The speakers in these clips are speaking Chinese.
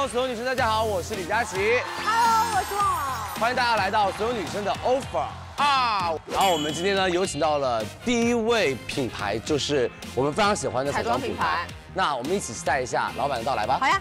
Hello， 所有女生大家好，我是李佳琦。 Hello， 我是旺旺。 欢迎大家来到所有女生的 offer 2。然后我们今天呢有请到了第一位品牌，就是我们非常喜欢的彩妆品牌。那我们一起期待一下老板的到来吧。 好呀。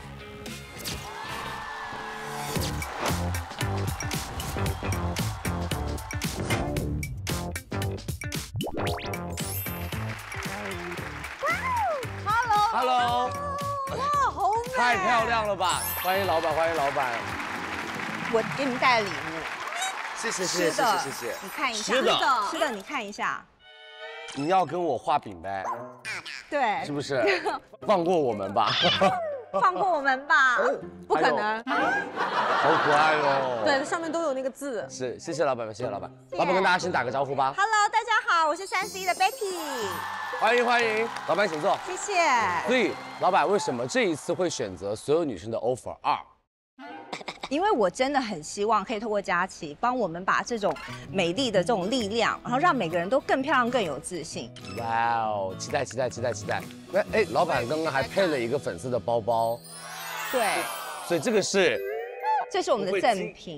Hello， 哇，好美！ 太漂亮了吧！欢迎老板，欢迎老板。 我给你们带了礼物， 谢谢。 你看一下。吃的，你看一下。 你要跟我画饼呗？ 对。 是不是？放过我们吧。 放过我们吧。不可能。 好可爱哦。 对，上面都有那个字。 是，谢谢老板们，谢谢老板。老板跟大家先打个招呼吧。 Hello， 大家好，我是3C 的 Betty。 欢迎，老板请坐。 谢谢。 所以，老板为什么这一次会选择所有女生的 offer 2？ 因为我真的很希望可以透过佳琦帮我们把这种美丽的这种力量，然后让每个人都更漂亮、更有自信。 哇哦，期待！那哎，老板刚刚还配了一个粉色的包包。 对。 所以这个是？ 这是我们的赠品。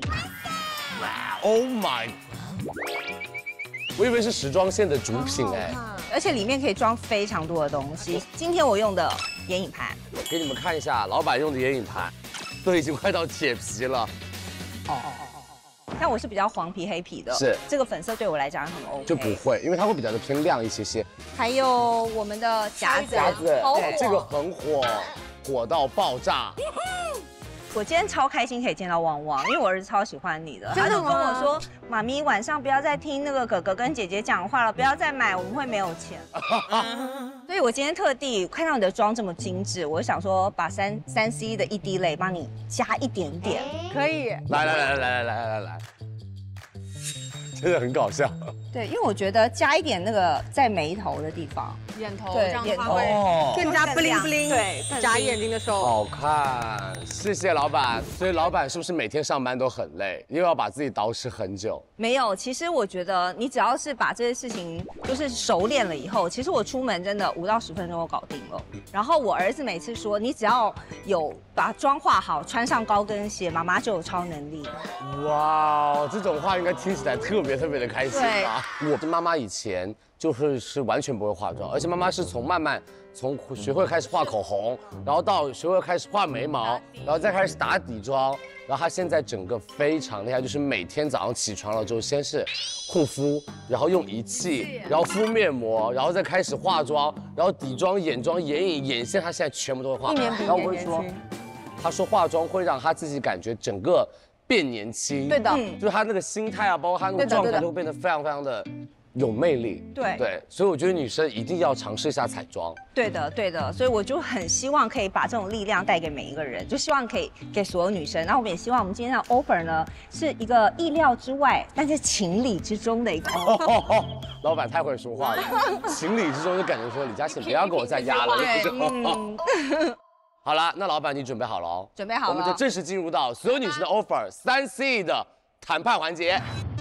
Oh my！ 我以为是时装线的主品哎。 而且里面可以裝非常多的东西。今天我用的眼影盘， 给你们看一下，老板用的眼影盘，都已经快到铁皮了。 像我是比较黄皮黑皮的， 是这个粉色对我来讲很 OK。 就不会，因为它会比较的偏亮一些些。 还有我们的夹子， 这个很火，火到爆炸。 我今天超开心可以见到旺旺，因为我儿子超喜欢你的，他就跟我说：“妈咪，晚上不要再听那个哥哥跟姐姐讲话了，不要再买，我们会没有钱。”所以我今天特地看到你的妆这么精致，我想说把3C 的1滴泪帮你加一点点，可以？ 来，真的很搞笑。 对，因为我觉得加一点那个在眉头的地方， 眼头， 对，眼头更加 bling bling。对，眨眼睛的时候好看。谢谢老板。所以老板是不是每天上班都很累，又要把自己捯饬很久？ 没有，其实我觉得你只要是把这些事情就是熟练了以后，其实我出门真的5到10分钟就搞定了。然后我儿子每次说，你只要有把妆化好，穿上高跟鞋，妈妈就有超能力。 哇，这种话应该听起来特别的开心吧？我的妈妈以前是完全不会化妆，而且妈妈是从学会开始画口红，然后到学会开始画眉毛，然后再开始打底妆，然后她现在整个非常厉害，就是每天早上起床了之后，先是护肤，然后用仪器，然后敷面膜，然后再开始化妆，然后底妆、眼妆、眼影、眼线，她现在全部都会化。然后我会说，她说化妆会让她自己感觉整个变年轻。 对的， 就是她那个心态啊，包括她那个状态都会变得非常的。有魅力，对，所以我觉得女生一定要尝试一下彩妆。 对的，所以我就很希望可以把这种力量带给每一个人，就希望可以给所有女生。然后我们也希望我们今天的 offer 呢是一个意料之外，但是情理之中的一个。 老板太会说话了，情理之中就感觉说李佳琦不要给我再压了。对，好了，那老板你准备好了哦？ 准备好了， 我们就正式进入到所有女生的 offer 3C 的谈判环节。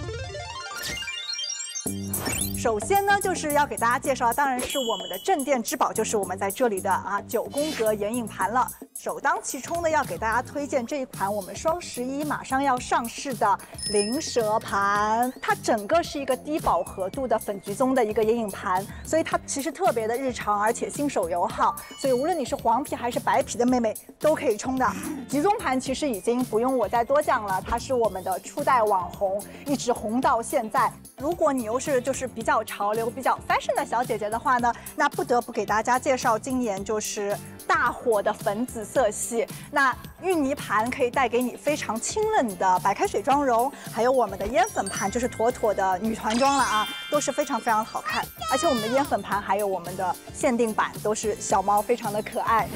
首先呢，就是要给大家介绍，当然是我们的镇店之宝，就是我们在这里的9宫格眼影盘了。首当其冲的要给大家推荐这一款我们双11马上要上市的灵蛇盘，它整个是一个低饱和度的粉橘棕的一个眼影盘，所以它其实特别的日常，而且新手友好，所以无论你是黄皮还是白皮的妹妹都可以冲的。橘棕盘其实已经不用我再多讲了，它是我们的初代网红，一直红到现在。如果你又是就是比较潮流、比较 fashion 的小姐姐的话呢，那不得不给大家介绍今年就是大火的粉紫色系。那芋泥盘可以带给你非常清冷的白开水妆容，还有我们的烟粉盘就是妥妥的女团妆了啊，都是非常好看。而且我们的烟粉盘还有我们的限定版都是小猫，非常的可爱。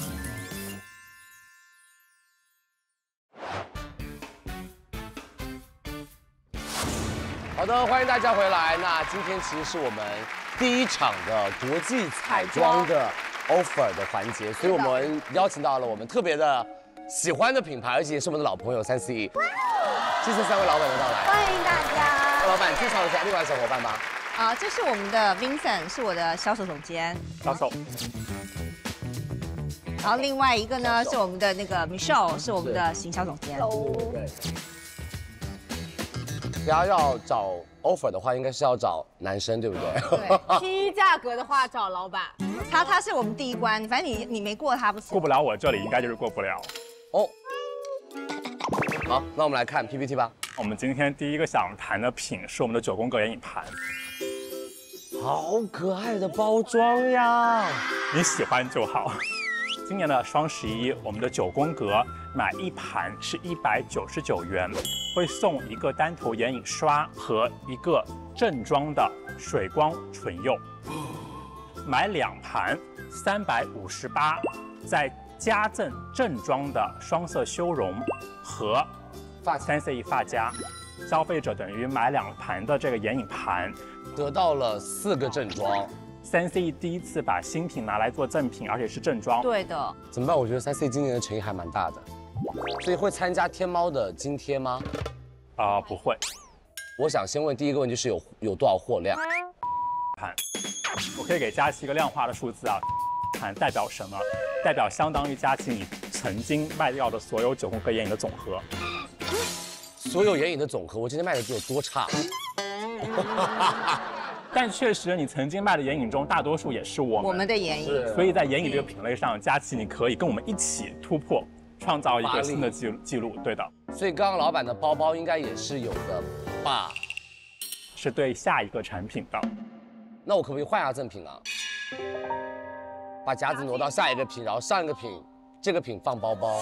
好的，欢迎大家回来。那今天其实是我们第一场的国际彩妆的 offer 的环节，所以我们邀请到了我们特别的喜欢的品牌，而且也是我们的老朋友3C。谢谢3位老板的到来， 欢迎大家。 老板介绍一下另外小伙伴吧。 这是我们的 Vincent， 是我的销售总监。 销售。 然后另外一个呢是我们的那个 Michelle， 是我们的行销总监。 对。大家要找 offer 的话，应该是要找男生，对不对？ 对，批价格的话找老板。 他是我们第一关，反正你没过他不行。 过不了我这里，应该就是过不了。 哦。好，那我们来看 PPT 吧。 我们今天第一个想谈的品是我们的9宫格眼影盘。 好可爱的包装呀！ 你喜欢就好。今年的双11，我们的9宫格买一盘是199元，会送一个单头眼影刷和一个正装的水光唇釉。买2盘358，再加赠正装的双色修容和3CE 发夹。消费者等于买2盘的这个眼影盘， 得到了4个正装。 3CE 第一次把新品拿来做赠品，而且是正装。 对的。 怎么办？我觉得3CE 今年的诚意还蛮大的，所以会参加天猫的津贴吗？ 不会。 我想先问第一个问题是有多少货量？ 盘，我可以给佳琪一个量化的数字啊。盘代表什么？代表相当于佳琪你曾经卖掉的所有9宫格眼影的总和。 所有眼影的总和，我今天卖的有多差？ 但确实，你曾经卖的眼影中，大多数也是我们的眼影。 所以在眼影这个品类上，佳琪你可以跟我们一起突破，创造一个新的记录。对的。 所以刚刚老板的包包应该也是有的吧？ 是对下一个产品的。 那我可不可以换下赠品啊？把夹子挪到下一个品，然后上一个品，这个品放包包。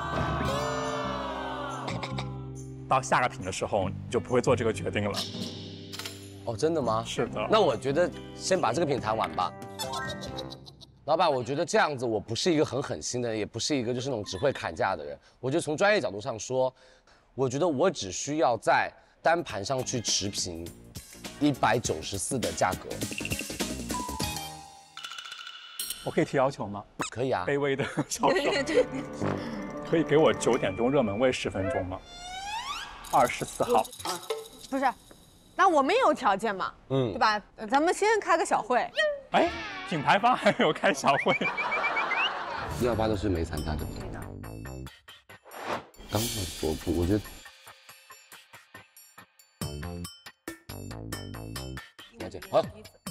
到下个品的时候，你就不会做这个决定了。 哦，真的吗？ 是的。 那我觉得先把这个品谈完吧。老板，我觉得这样子我不是一个很狠心的人，也不是一个就是那种只会砍价的人。我觉得从专业角度上说，我觉得我只需要在单盘上去持平194的价格。 我可以提要求吗？ 可以啊。 卑微的销售。可以给我9点钟热门位10分钟吗？24号。 不是。那我们也有条件嘛，对吧？咱们先开个小会。 哎，品牌方还没有开小会。 128都是没参加的。刚我觉得。了解，好。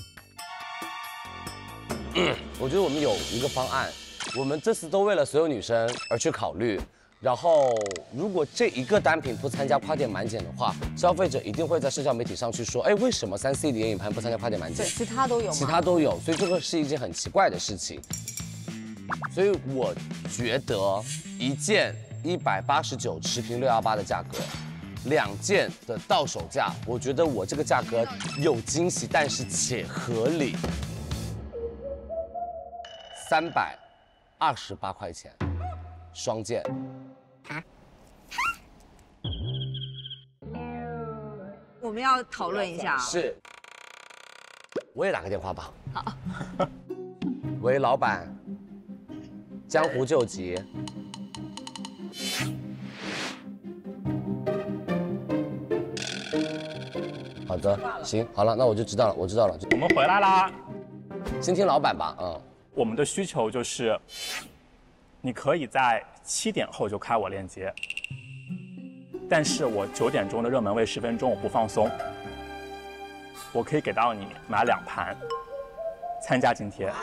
我觉得我们有一个方案，我们这次都为了所有女生而去考虑。然后，如果这一个单品不参加跨店满减的话，消费者一定会在社交媒体上去说，哎，为什么3CE的眼影盘不参加跨店满减？ 对，其他都有。 其他都有，所以这个是一件很奇怪的事情。所以我觉得一件189持平618的价格，2件的到手价，我觉得我这个价格有惊喜，但是且合理。328块钱，双件。 我们要讨论一下。 是，我也打个电话吧。 好。 喂，老板，江湖救急。好的，行，好了，那我就知道了，我知道了。 我们回来啦。 先听老板吧， 我们的需求就是，你可以在7点后就开我链接，但是我9点钟的热门位10分钟我不放松，我可以给到你买2盘，参加津贴。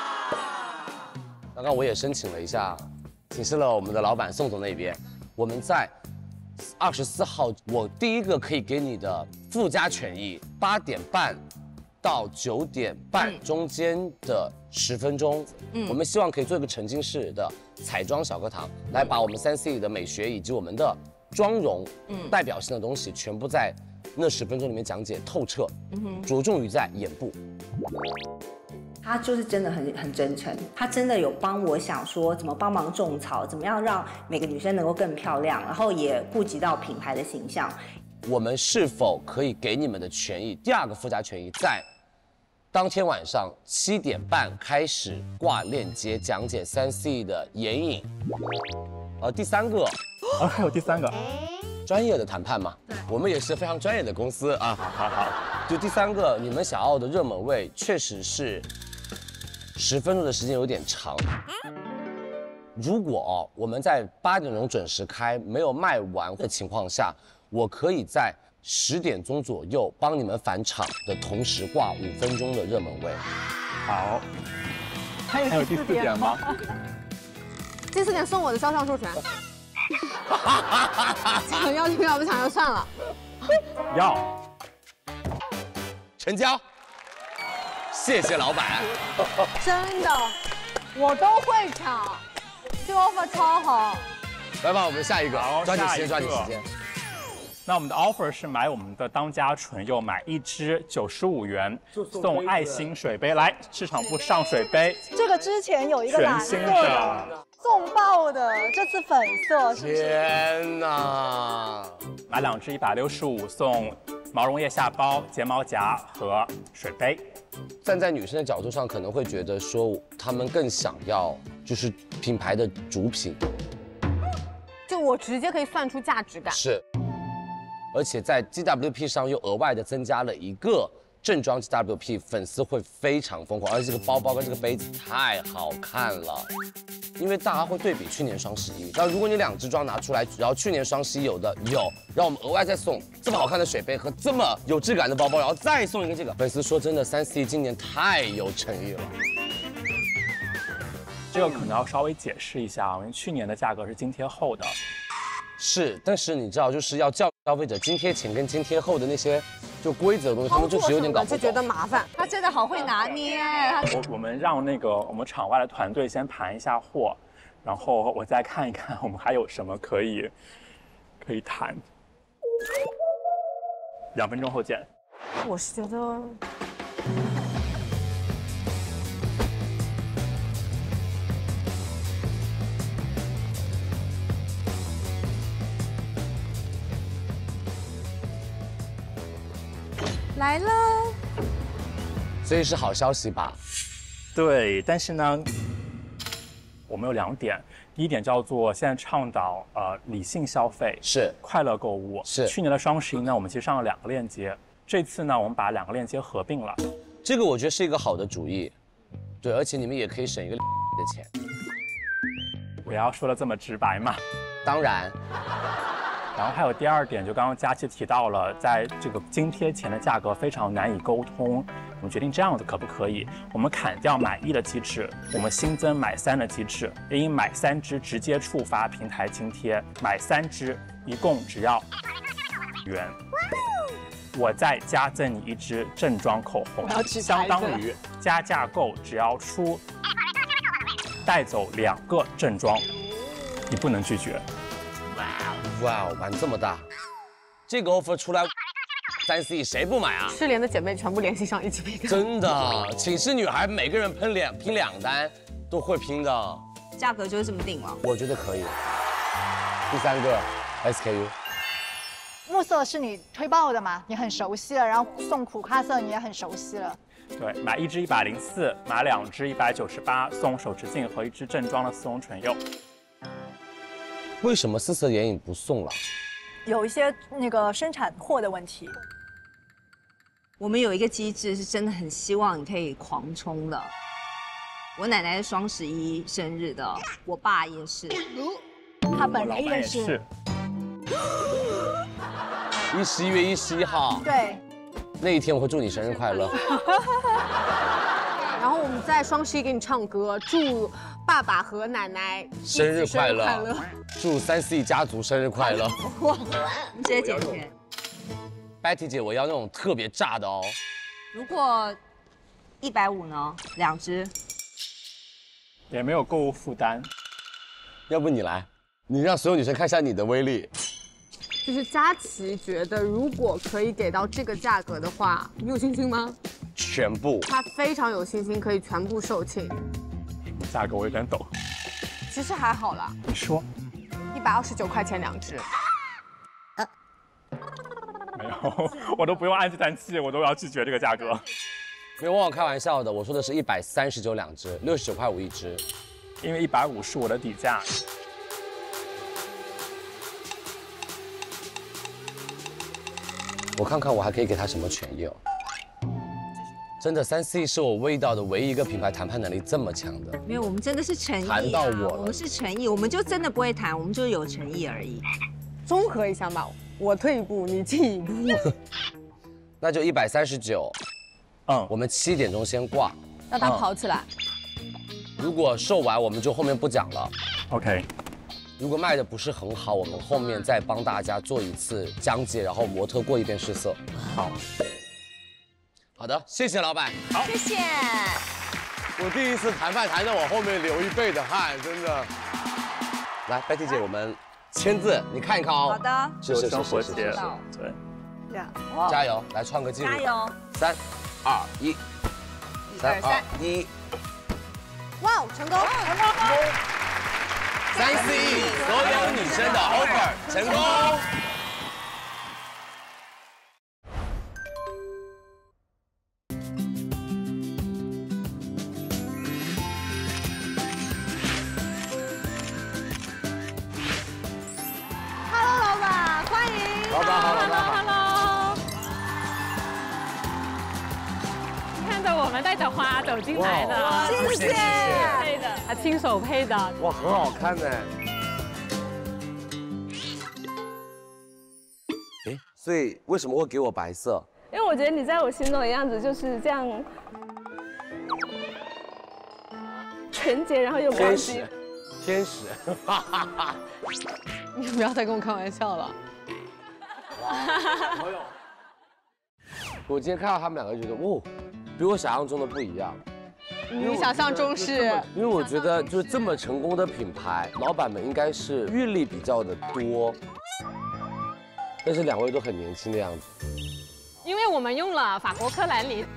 刚刚我也申请了一下，请示了我们的老板宋总那边，我们在24号，我第一个可以给你的附加权益，8点半到9点半中间的10分钟，我们希望可以做一个沉浸式的彩妆小课堂，来把我们3CE的美学以及我们的妆容，代表性的东西全部在那10分钟里面讲解透彻，着重于在眼部。 他就是真的很真诚，他真的有帮我想说怎么帮忙种草，怎么样让每个女生能够更漂亮，然后也顾及到品牌的形象。 我们是否可以给你们的权益，第2个附加权益，在当天晚上7点半开始挂链接讲解3CE的眼影。第3个， 还有第3个， 专业的谈判嘛，我们也是非常专业的公司啊。 好。 就第3个，你们想要的热门位确实是10分钟的时间有点长， 如果我们在8点钟准时开，没有卖完的情况下，我可以在10点钟左右帮你们返场的同时挂5分钟的热门位。 好， 还有第4点吗？ 第4点送我的肖像授权。想要就要，不想要算了。 要。 成交。谢谢老板。 真的，我都会抢，这个 offer 超好。 来吧，我们下一个，抓紧时间，抓紧时间。 那我们的 offer 是买我们的当家纯柚，买1支95元，送爱心水杯。来，市场部上水杯。 这个之前有一个蓝色的，送爆的，这次粉色。 天哪！ 买2支165，送毛绒腋下包、睫毛夹和水杯。 站在女生的角度上，可能会觉得说，她们更想要就是品牌的主品。 就我直接可以算出价值感。 是。而且在 GWP 上又额外的增加了一个正装 GWP， 粉丝会非常疯狂，而且这个包包跟这个杯子太好看了，因为大家会对比去年双11，那如果你2支装拿出来，然后去年双11有的有，让我们额外再送这么好看的水杯和这么有质感的包包，然后再送一个这个，粉丝说真的3C 今年太有诚意了。 这个可能要稍微解释一下，因为去年的价格是津贴后的。 是，但是你知道，就是要教消费者津贴前跟津贴后的那些就规则的东西，他们就是有点搞不懂， 就觉得麻烦。他真的好会拿捏。 我们让我们场外的团队先盘一下货，然后我再看一看我们还有什么可以谈。2分钟后见。 我是觉得。来了， 所以是好消息吧？ 对，但是呢，我们有2点，第一点叫做现在倡导理性消费， 是快乐购物， 是。去年的双11呢，我们其实上了2个链接，这次呢，我们把2个链接合并了， 这个我觉得是一个好的主意，对，而且你们也可以省一个的钱。 我要说的这么直白吗？ 当然。 然后还有第2点，就刚刚佳琪提到了，在这个津贴前的价格非常难以沟通，我们决定这样子可不可以？我们砍掉买1的机制，我们新增买3的机制，也以买3支直接触发平台津贴，买3支一共只要元，我再加赠你1支正装口红，相当于加价购只要出带走2个正装，你不能拒绝。 哇，玩这么大，这个 offer 出来，3C 谁不买啊？ 失联的姐妹全部联系上一起拼。 真的，寝室女孩每个人拼2单，都会拼的。 价格就是这么定了。 我觉得可以。第3个 SKU， 木色是你推爆的嘛，你很熟悉了，然后送苦咖色你也很熟悉了。 对，买1支104，买2支198，送手持镜和1支正装的丝绒唇釉。 为什么4色眼影不送了？ 有一些那个生产货的问题。 我们有一个机制是真的很希望你可以狂冲的。我奶奶是双11生日的，我爸也是， 他本人也是。 11月21号。 对。 那一天我会祝你生日快乐。 然后我们在双11给你唱歌，祝爸爸和奶奶生日快乐，祝3C 家族生日快乐。 哇，你直接减钱。 Betty 姐，我要那种特别炸的哦。 如果150呢？2支。 也没有购物负担。 要不你来，你让所有女生看一下你的威力。 就是佳琪觉得，如果可以给到这个价格的话，你有信心吗？ 全部。 他非常有信心可以全部售罄。 价格我有点抖。 其实还好啦。 你说。 129块钱2支。 没有，我都不用按计算器，我都要拒绝这个价格。 没有，我开玩笑的，我说的是139 2支，69块5一支。 因为150是我的底价。 我看看我还可以给他什么权益哦。 真的3C 是我味道的唯一一个品牌谈判能力这么强的。 没有，我们真的是诚意、啊。 谈到我了， 我们是诚意，我们就真的不会谈，我们就是有诚意而已。 综合一下嘛，我退一步，你进一步。 那就139。我们7点钟先挂， 让它跑起来。 如果售完，我们就后面不讲了。 OK。 如果卖的不是很好，我们后面再帮大家做一次讲解，然后模特过一遍试色。 好。 好的，谢谢老板。 好， 谢谢。 我第一次谈判谈到我后面流一背的汗，真的。来，Betty 姐，我们签字，你看一看哦。 好的。 是。 对。 加油，来创个记录。 加油。 3、2、1。3、2、1。 哇，成功 ！3C 所有女生的 offer 成功。 我们带着花走进来的， 谢谢， 配的，他亲手配的， 哇，很好看呢。哎，所以为什么会给我白色？ 因为我觉得你在我心中的样子就是这样纯洁，然后又高级。 天使，哈哈哈！ 你不要再跟我开玩笑了。 朋友，我今天看到他们两个，觉得哦。比我想象中的不一样。 你想象中是？ 因为我觉得就是这么成功的品牌，老板们应该是阅历比较的多，但是2位都很年轻的样子。 因为我们用了法国科兰尼。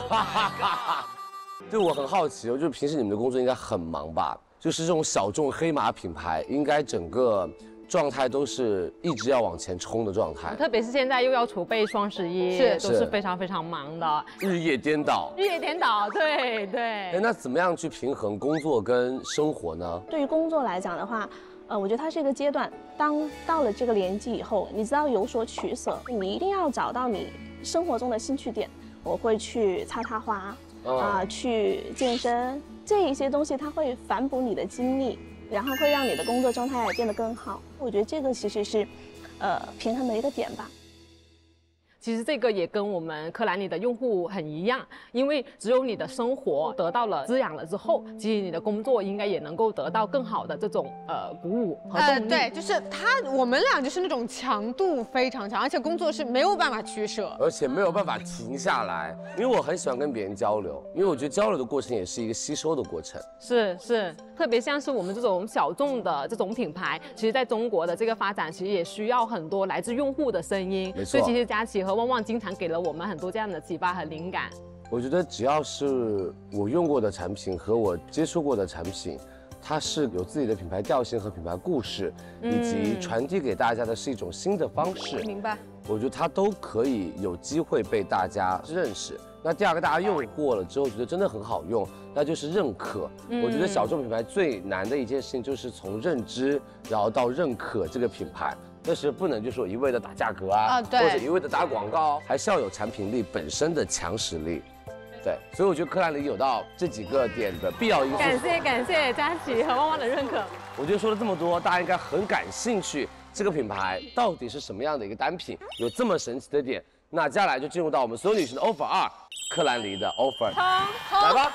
对，我很好奇，就是平时你们的工作应该很忙吧？就是这种小众黑马品牌，应该整个状态都是一直要往前冲的状态， 特别是现在又要筹备双11，都是非常非常忙的， 日夜颠倒。 日夜颠倒，对对。 哎，那怎么样去平衡工作跟生活呢？ 对于工作来讲的话，我觉得它是一个阶段。当到了这个年纪以后，你知道有所取舍，你一定要找到你生活中的兴趣点。我会去插花，去健身，这一些东西它会反哺你的精力。然后会让你的工作状态变得更好，我觉得这个其实是，平衡的一个点吧。 其实这个也跟我们科兰尼的用户很一样，因为只有你的生活得到了滋养了之后，其实你的工作应该也能够得到更好的这种鼓舞和动力。 对，就是我们俩就是那种强度非常强，而且工作是没有办法取舍， 而且没有办法停下来。因为我很喜欢跟别人交流，因为我觉得交流的过程也是一个吸收的过程。 是，特别像是我们这种小众的这种品牌，其实在中国的这个发展，其实也需要很多来自用户的声音。 没错。 所以其实佳琪和旺旺经常给了我们很多这样的启发和灵感。 我觉得只要是我用过的产品和我接触过的产品，它是有自己的品牌调性和品牌故事，以及传递给大家的是一种新的方式。 明白。 我觉得它都可以有机会被大家认识。那第二个大家用过了之后觉得真的很好用，那就是认可。我觉得小众品牌最难的一件事情就是从认知，然后到认可这个品牌。但是不能就是说一味的打价格或者一味的打广告，还是要有产品力本身的强实力。对，所以我觉得科兰尼有到这几个点的必要因素。 感谢佳琪和旺旺的认可。 我觉得说了这么多，大家应该很感兴趣，这个品牌到底是什么样的一个单品，有这么神奇的点。那接下来就进入到我们所有女生的 offer 2，科兰尼的 offer， 来吧。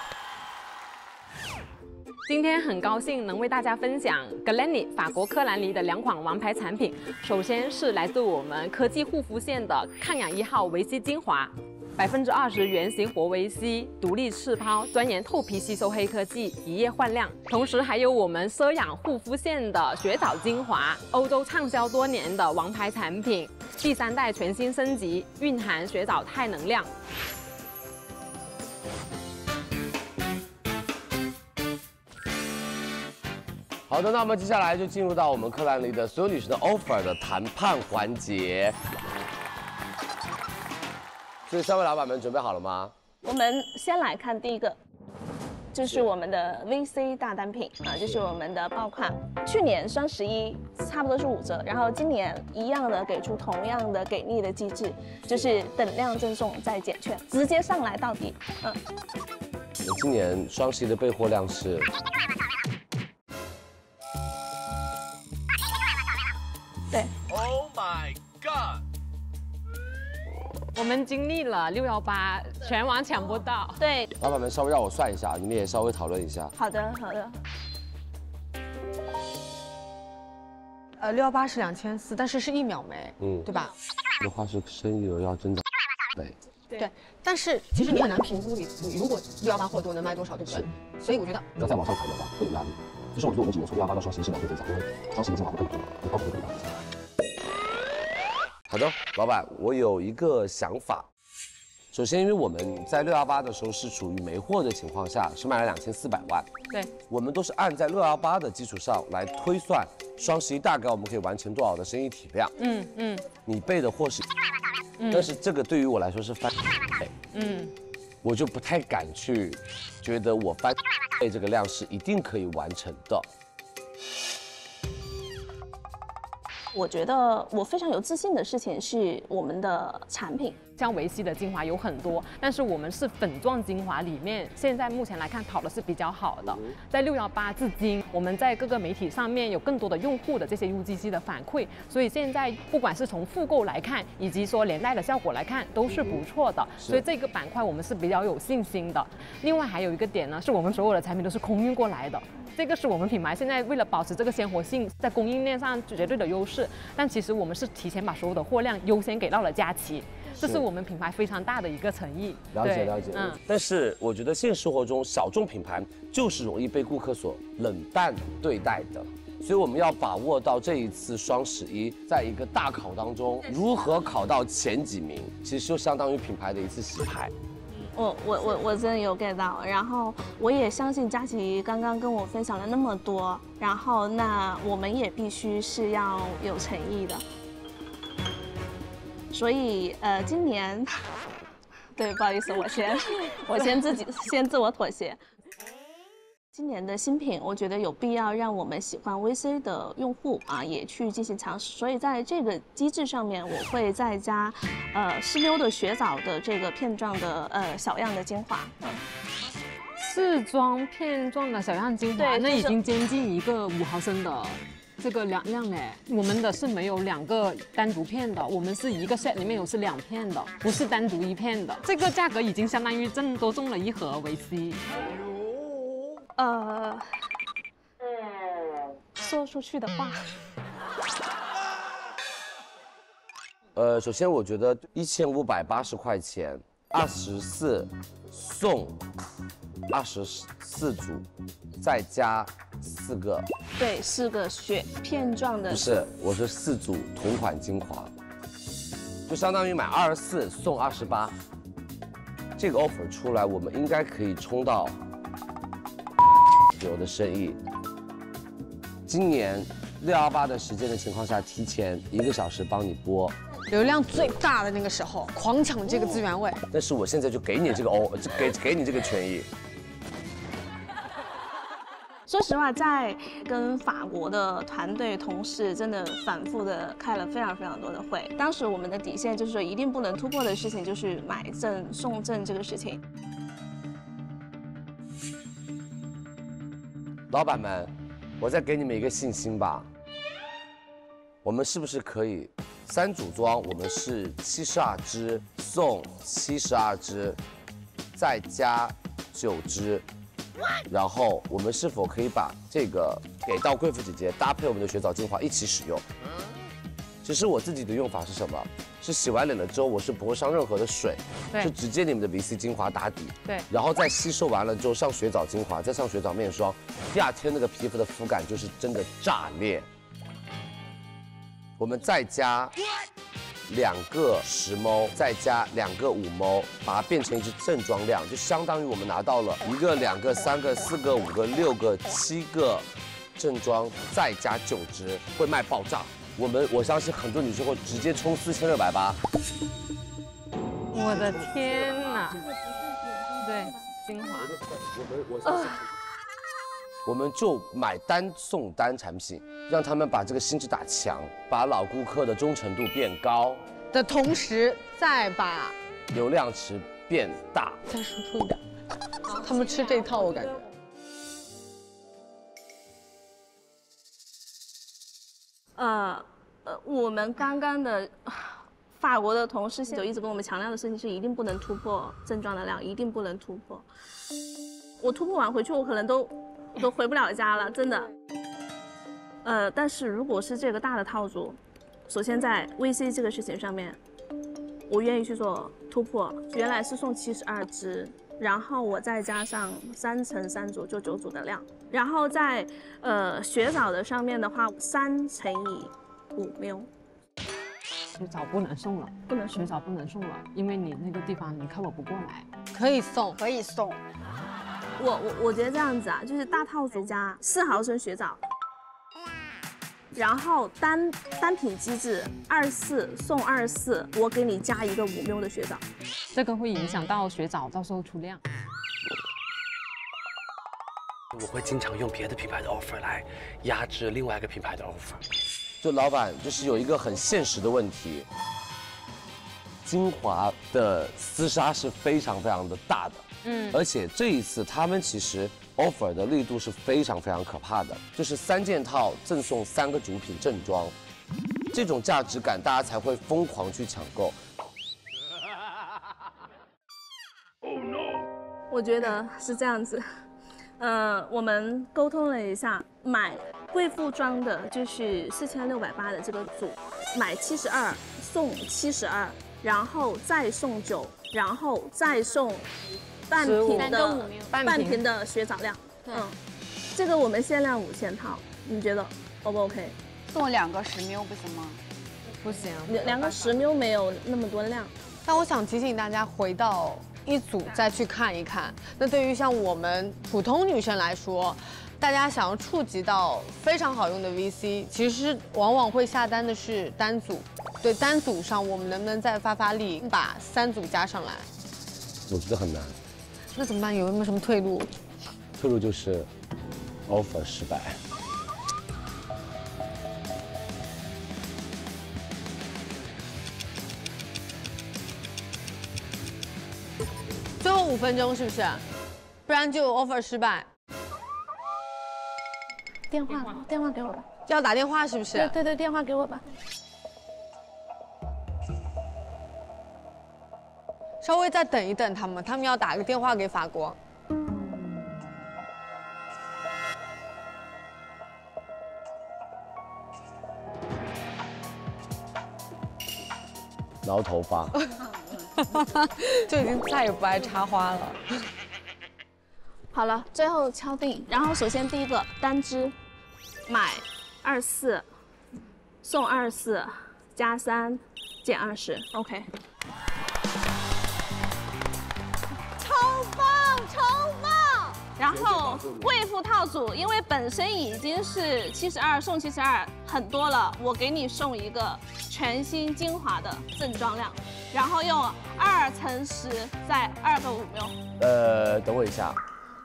今天很高兴能为大家分享格兰妮法国科兰尼的2款王牌产品。首先是来自我们科技护肤线的抗氧1号维 C 精华，20%原型活维 C， 独立气泡，专研透皮吸收黑科技，一夜焕亮。同时还有我们奢养护肤线的雪藻精华，欧洲畅销多年的王牌产品，第3代全新升级，蕴含雪藻肽能量。 好的，那我们接下来就进入到我们科兰尼的所有女生的 offer 的谈判环节。所以3位老板们准备好了吗？ 我们先来看第一个， 就是我们的 VC 大单品啊，就是我们的爆款。去年双11差不多是5折，然后今年一样的给出同样的给力的机制，就是等量赠送再减券，直接上来到底。 我今年双11的备货量是。 对 ，Oh my God！ 我们经历了618，全网抢不到。 对， 老板们稍微让我算一下，你们也稍微讨论一下。 好的好的。 618是2400，但是是1秒没，对吧？ 这话是生意额要真的对。 对，但是其实你很难评估你如果618货多能卖多少，对不对？所以我觉得要再往上抬的话会有压力。就是我觉得我们只能从618到双11是2倍增长，因为双11的精华会更多，包括会更大。 好的，老板，我有一个想法。首先，因为我们在618的时候是处于没货的情况下，是卖了2400万。 对， 我们都是按在618的基础上来推算双11大概我们可以完成多少的生意体量。你备的货是，但是这个对于我来说是翻倍。我就不太敢去觉得我翻倍这个量是一定可以完成的。 我觉得我非常有自信的事情是我们的产品， 像维 C 的精华有很多，但是我们是粉状精华里面，现在目前来看跑的是比较好的。在618至今，我们在各个媒体上面有更多的用户的这些 UGC 的反馈，所以现在不管是从复购来看，以及说连带的效果来看，都是不错的。所以这个板块我们是比较有信心的。另外还有一个点呢，是我们所有的产品都是空运过来的。 这个是我们品牌现在为了保持这个鲜活性，在供应链上绝对的优势。但其实我们是提前把所有的货量优先给到了佳琦，这是我们品牌非常大的一个诚意。 了解了解。但是我觉得现实生活中小众品牌就是容易被顾客所冷淡对待的，所以我们要把握到这一次双11，在一个大考当中如何考到前几名，其实就相当于品牌的一次洗牌。 我真的有 get 到，然后我也相信佳琦刚刚跟我分享了那么多，然后那我们也必须是要有诚意的，所以今年，对，不好意思，我先自我妥协。 今年的新品，我觉得有必要让我们喜欢 VC 的用户啊，也去进行尝试。所以在这个机制上面，我会再加湿妞的雪藻的这个片状的小样的精华。 试妆片状的小样精华，对，那已经接近一个5毫升的这个量嘞。我们的是没有2个单独片的，我们是一个 set 里面有是2片的，不是单独1片的。这个价格已经相当于多中了1盒维 C。 说出去的话， 首先我觉得1580块钱，24送24组，再加4个， 对，4个雪片状的， 不是，我是4组同款精华，就相当于买24送28，这个 offer 出来，我们应该可以冲到。 有的生意，今年618的时间的情况下，提前1个小时帮你播， 流量最大的那个时候，狂抢这个资源位。 但是我现在就给你这个给你这个权益。 说实话，在跟法国的团队同事真的反复的开了非常多的会。当时我们的底线就是说，一定不能突破的事情就是买赠送赠这个事情。 老板们，我再给你们一个信心吧。我们是不是可以3组装？我们是72支送72支，再加9支。然后我们是否可以把这个给到贵妇姐姐，搭配我们的雪藻精华一起使用？其实我自己的用法是什么？是洗完脸了之后，我是不会上任何的水，就直接你们的 VC 精华打底， 对， 然后再吸收完了之后上雪藻精华，再上雪藻面霜，第2天那个皮肤的肤感就是真的炸裂。我们再加2个10ml，再加2个5ml，把它变成一支正装量，就相当于我们拿到了1个、2个、3个、4个、5个、6个、7个正装，再加9支，会卖爆炸。我相信很多女生会直接冲4680。 我的天哪！对， 精华。 我们就买单送单产品，让他们把这个心智打强，把老顾客的忠诚度变高的同时，再把流量池变大。 再输出一点，他们吃这套我感觉。 我们刚刚的法国的同事就一直跟我们强调的事情是，一定不能突破正装的量，一定不能突破。我突破完回去，我可能都回不了家了，真的。但是如果是这个大的套组，首先在 VC 这个事情上面，我愿意去做突破。原来是送72支，然后我再加上3乘3组，就9组的量。然后在雪藻的上面的话，3乘以5ml。 雪藻不能送了，雪藻不能送了，因为你那个地方你cover不过来。 可以送， 可以送。 我觉得这样子啊，就是大套组加4毫升雪藻，然后单品机制24送24，我给你加一个5ml的雪藻， 这个会影响到雪藻到时候出量。 我会经常用别的品牌的 offer 来压制另外一个品牌的 offer。 就老板就是有一个很现实的问题，精华的厮杀是非常的大的。而且这一次他们其实 offer 的力度是非常可怕的，就是3件套赠送3个主品正装，这种价值感大家才会疯狂去抢购。 我觉得是这样子，我们沟通了一下，买贵妇装的就是4680的这个组，买72送72，然后再送9，然后再送半瓶的雪藻量。这个我们限量5000套，你觉得 O 不 OK？ 送2个10ml不行吗？ 不行 ，2个10ml没有那么多量。 但我想提醒大家，回到一组再去看一看。那对于像我们普通女生来说，大家想要触及到非常好用的 VC， 其实往往会下单的是单组。对，单组上我们能不能再发力，把3组加上来？ 我觉得很难。 那怎么办？有没有什么退路？ 退路就是 offer 失败。 最后5分钟是不是？不然就 offer 失败。 电话给我吧。 要打电话是不是？ 对，电话给我吧。 稍微再等一等他们要打个电话给法国。 挠头发， 就已经再也不爱插花了。 好了，最后敲定。然后首先第一个单支，买24送24，加3减20 ，OK。超棒！然后贵妇套组，因为本身已经是72送72很多了，我给你送一个全新精华的正装量，然后用2乘10再2个5ml。 等我一下，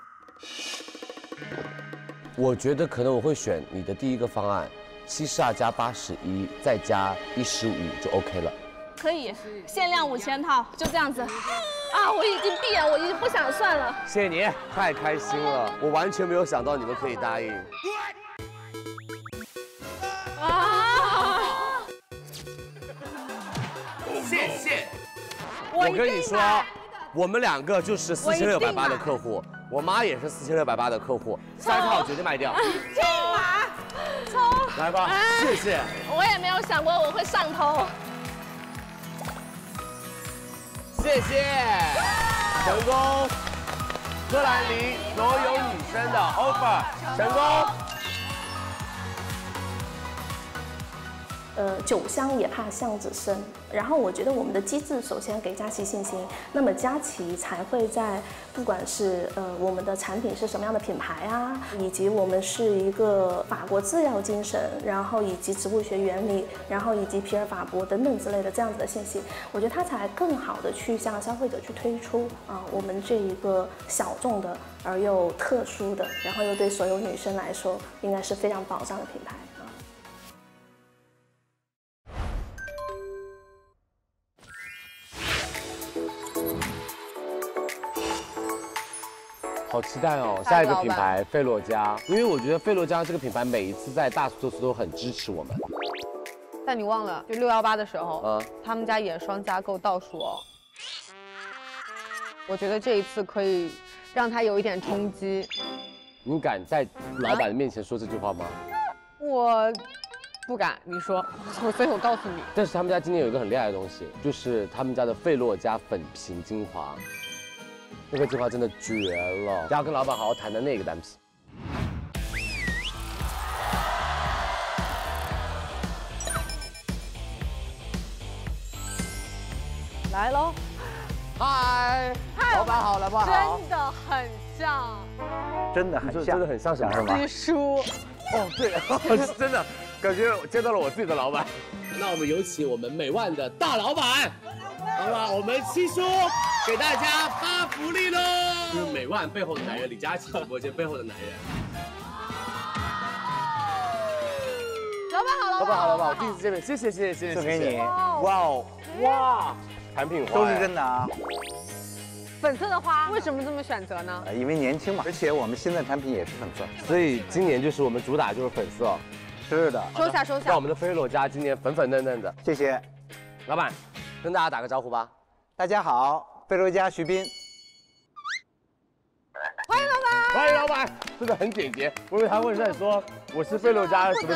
我觉得可能我会选你的第一个方案，72加81再加115就 OK 了。 可以，限量5000套，就这样子。啊，我已经闭了，我已经不想算了。 谢谢你，太开心了，我完全没有想到你们可以答应。谢谢。我跟你说，我们2个就是4680的客户，我妈也是4680的客户，3套绝对卖掉。 立马抽， 来吧，谢谢。 我也没有想过我会上头。 谢谢，成功！科兰黎所有女生的 offer 成功。 酒香也怕巷子深。然后我觉得我们的机制首先给佳琦信心，那么佳琦才会在不管是我们的产品是什么样的品牌啊，以及我们是一个法国制药精神，然后以及植物学原理，然后以及皮尔法博等等之类的这样子的信息，我觉得它才更好的去向消费者去推出我们这一个小众的而又特殊的，然后又对所有女生来说应该是非常保障的品牌。 好期待哦！下一个品牌菲洛嘉，因为我觉得菲洛嘉这个品牌每一次在大促的时候都很支持我们。 但你忘了，就618的时候，他们家眼霜加购倒数哦。我觉得这一次可以让他有一点冲击。 你敢在老板的面前说这句话吗？ 我不敢，你说，所以我告诉你。 但是他们家今年有一个很厉害的东西，就是他们家的菲洛嘉粉瓶精华。那个精华真的绝了，要跟老板好好谈谈那个单品。 来喽， 嗨，老板好，老板好， 真的很像， 真的很像， 真的很像什么？ 七叔。 哦，对，是真的，感觉我见到了我自己的老板。那我们有请我们美万的大老板，好吧，我们七叔给大家发福利喽！就是美万背后的男人，李佳琦直播间背后的男人。 老板好， 老板好，老板好，第一次见面，谢谢， 送给你， 哇哦，哇，产品花都是真的啊。 粉色的花为什么这么选择呢？ 因为年轻嘛，而且我们新的产品也是粉色， 所以今年就是我们主打就是粉色。 是的， 收下。 让我们的菲洛嘉今年粉粉嫩嫩的， 谢谢。 老板，跟大家打个招呼吧。 大家好，菲洛嘉徐斌。 欢迎老板， 欢迎老板，真的很简洁。我以为他会在说我是菲洛嘉什么。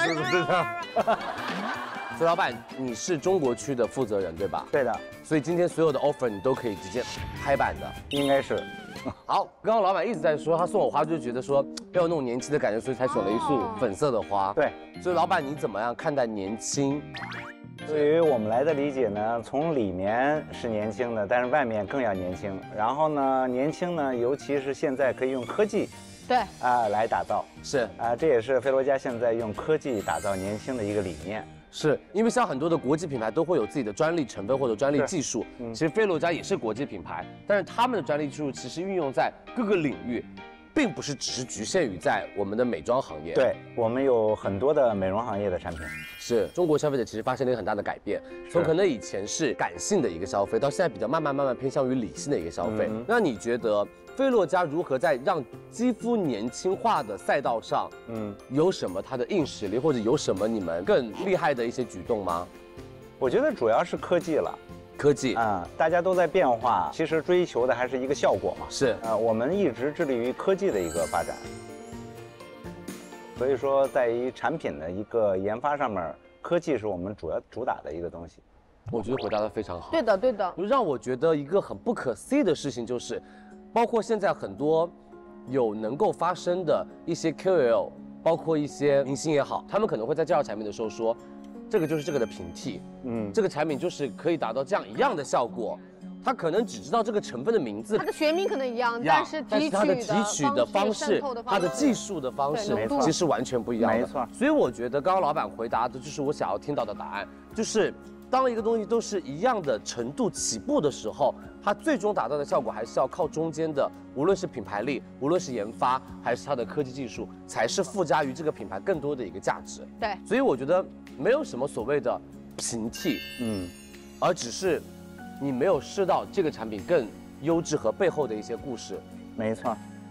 所以老板，你是中国区的负责人对吧？ 对的。 所以今天所有的 offer 你都可以直接拍板的。 应该是。 好，刚刚老板一直在说，他送我花就觉得说要有那种年轻的感觉，所以才选了一束粉色的花。 对。 所以老板你怎么样看待年轻？ 对于我们来的理解呢，从里面是年轻的，但是外面更要年轻。然后呢，年轻呢，尤其是现在可以用科技， 对来打造。 是这也是菲洛嘉现在用科技打造年轻的一个理念。 是因为像很多的国际品牌都会有自己的专利成分或者专利技术，其实菲洛嘉也是国际品牌，但是他们的专利技术其实运用在各个领域。并不是只是局限于在我们的美妆行业， 对我们有很多的美容行业的产品。 是中国消费者其实发生了一个很大的改变，从可能以前是感性的一个消费，到现在比较慢慢偏向于理性的一个消费。那你觉得菲洛嘉如何在让肌肤年轻化的赛道上，有什么它的硬实力，或者有什么你们更厉害的一些举动吗？ 我觉得主要是科技了。 科技大家都在变化，其实追求的还是一个效果嘛。 是我们一直致力于科技的一个发展，所以说在于产品的一个研发上面，科技是我们主打的一个东西。 我觉得回答得非常好。 对的。 让我觉得一个很不可思议的事情就是，包括现在很多有能够发声的一些 KOL， 包括一些明星也好，他们可能会在介绍产品的时候说。这个就是这个的平替，这个产品就是可以达到这样一样的效果，他可能只知道这个成分的名字， 它的学名可能一样，但是它的提取的方式，它的技术的方式，其实完全不一样的。 没错。 所以我觉得刚刚老板回答的就是我想要听到的答案，就是当一个东西都是一样的程度起步的时候，它最终达到的效果还是要靠中间的，无论是品牌力，无论是研发，还是它的科技技术，才是附加于这个品牌更多的一个价值。 对。 所以我觉得没有什么所谓的平替，而只是你没有试到这个产品更优质和背后的一些故事。 没错。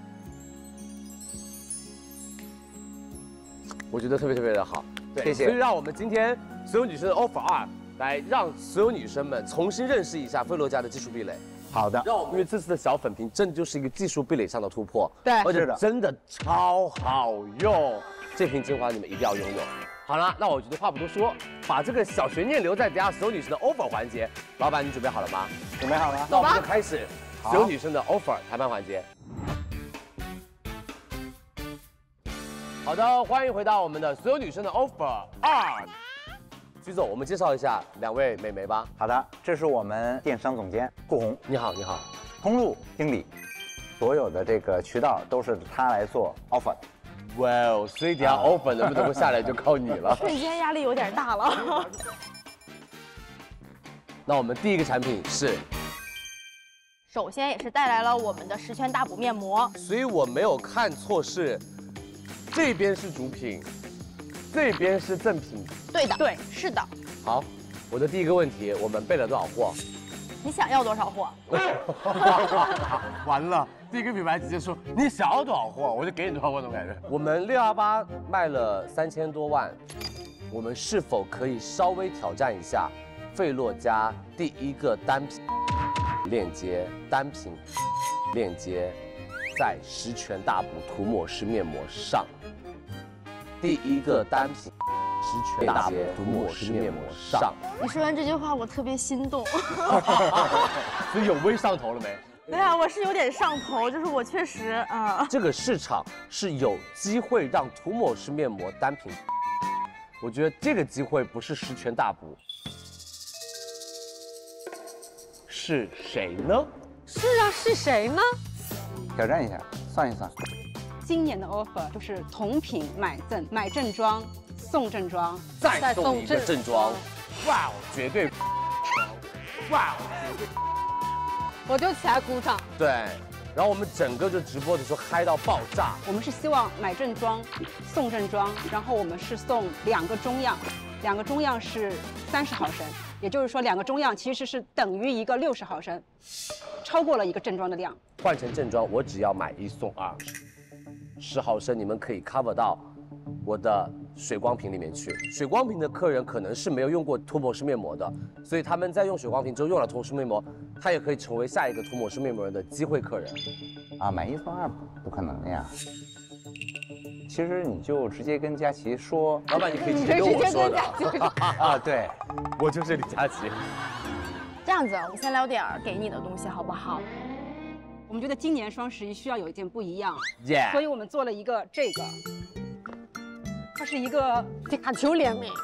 我觉得特别的好。 谢谢。 所以让我们今天所有女生的 offer 2。来让所有女生们重新认识一下菲洛嘉的技术壁垒。 好的， 让我们因为这次的小粉瓶真的就是一个技术壁垒上的突破， 对， 而且真的超好用，这瓶精华你们一定要拥有。好了，那我觉得话不多说，把这个小悬念留在等下所有女生的 offer 环节。老板，你准备好了吗？ 准备好了， 那我们就开始所有女生的 offer 谈判环节。好的，欢迎回到我们的所有女生的 offer 2。 徐总，我们介绍一下2位美眉吧。 好的，这是我们电商总监顾红， 你好，你好。 通路经理，所有的这个渠道都是他来做 offer。 哇哦，所以等下 offer 能不能够下来就靠你了。 瞬间压力有点大了。 那我们第一个产品是， 首先也是带来了我们的十全大补面膜， 所以我没有看错，是这边是主品，这边是赠品。 对的，对，是的。 好，我的第一个问题，我们备了多少货？ 你想要多少货？ 完了，第一个品牌直接说你想要多少货，我就给你多少货，那种感觉。我们618卖了3000多万，我们是否可以稍微挑战一下费洛嘉第一个单品链接？单品链接在十全大补涂抹式面膜上，第一个单品。十全大补涂抹式面膜上。 你说完这句话，我特别心动。 所以有微上头了没？ 对啊，我是有点上头，就是我确实这个市场是有机会让涂抹式面膜单品，我觉得这个机会不是十全大补，是谁呢？ 是啊，是谁呢？ 挑战一下，算一算。 今年的 offer 就是同品买赠，买正装送正装， 再送一个正装，哇，绝对，哇，绝对， 我就起来鼓掌。 对，然后我们整个就直播的时候嗨到爆炸。 我们是希望买正装送正装，然后我们是送2个中样，2个中样是30毫升，也就是说2个中样其实是等于一个60毫升，超过了一个正装的量。 换成正装，我只要买1送2，10毫升你们可以 cover 到我的水光瓶里面去。水光瓶的客人可能是没有用过涂抹式面膜的，所以他们在用水光瓶之后用了涂抹式面膜，他也可以成为下一个涂抹式面膜的机会客人。 啊，买1送2不可能呀。其实你就直接跟佳琪说， 老板你可以直接跟我说的。 啊，对， 我就是李佳琦。 这样子，我们先聊点给你的东西好不好？ 我们觉得今年双11需要有一件不一样， Yeah. 所以我们做了一个这个，它是一个皮卡丘联名。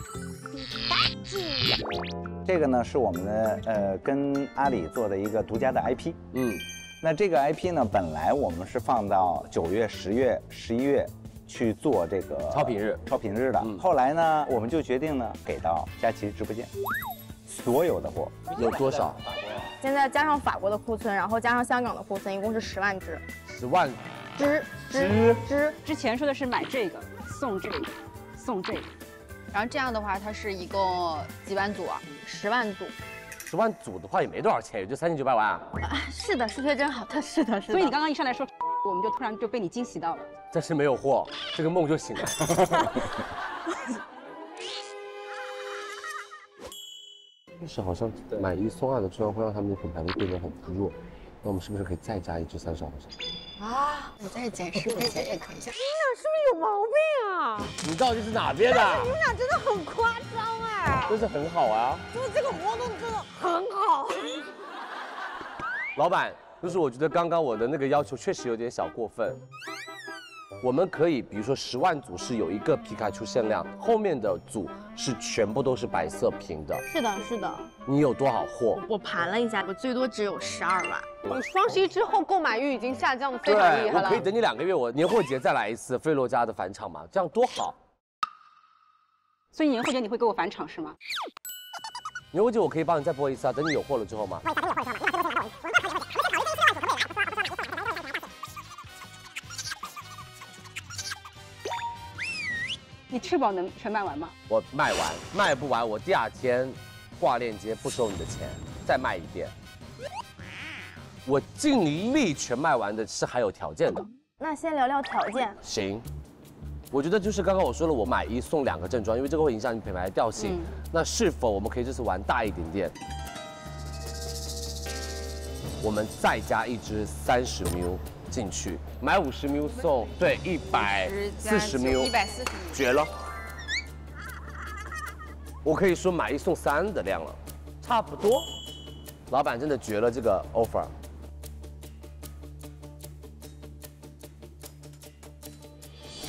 这个呢是我们的跟阿里做的一个独家的 IP。那这个 IP 呢，本来我们是放到9月、10月、11月去做这个超品日的。后来呢，我们就决定呢给到佳琦直播间，所有的货有多少？ 现在加上法国的库存，然后加上香港的库存，一共是10万支。 10万支。 之前说的是买这个送这个送这个， 然后这样的话，它是一共几万组啊 ？10万组。 10万组的话也没多少钱，也就3900万啊。 是的，数学真好，是的。 所以你刚刚一上来说，我们就突然就被你惊喜到了。 但是没有货，这个梦就醒了。但是好像买1送2的质量会让他们的品牌力变得很弱，那我们是不是可以再加1支30毫升？ 啊，我再减10块钱也可以。 你俩是不是有毛病啊？ 你到底是哪边的？ 你们俩真的很夸张哎！ 真是很好啊， 就是这个活动真的很好。 老板，就是我觉得刚刚我的那个要求确实有点小过分。我们可以，比如说10万组是有一个皮卡丘限量，后面的组是全部都是白色屏的。 是的。 你有多少货？ 我盘了一下，我最多只有12万。 你双11之后购买欲已经下降的非常厉害了。 我可以等你2个月，我年货节再来一次费洛嘉的返场嘛，这样多好。 所以年货节你会给我返场是吗？ 年货节我可以帮你再播一次啊，等你有货了之后嘛。 你吃饱能全卖完吗？ 我卖完，卖不完我第2天挂链接不收你的钱，再卖一遍。我尽力全卖完的是还有条件的。 那先聊聊条件。 行，我觉得就是刚刚我说了，我买1送2个正装，因为这个会影响你品牌的调性。那是否我们可以这次玩大一点点？我们再加1支30 ml 进去，买50 ml 送对140 ml， 140， 绝了！我可以说买1送3的量了，差不多。老板真的绝了这个 offer。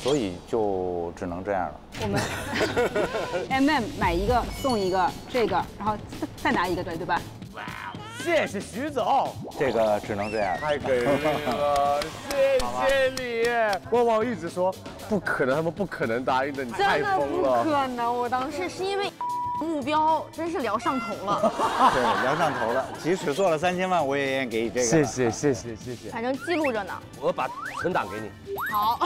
所以就只能这样了。 我们买一个送一个这个，然后再拿一个对吧？ 谢谢徐总， 这个只能这样。 太给力了，谢谢你。旺旺一直说不可能，他们不可能答应的，你太疯了。 真的不可能，我当时是因为目标真是聊上头了。 对，聊上头了。即使做了3000万，我也愿意给你这个。 谢谢。 反正记录着呢。 我把存档给你。 好。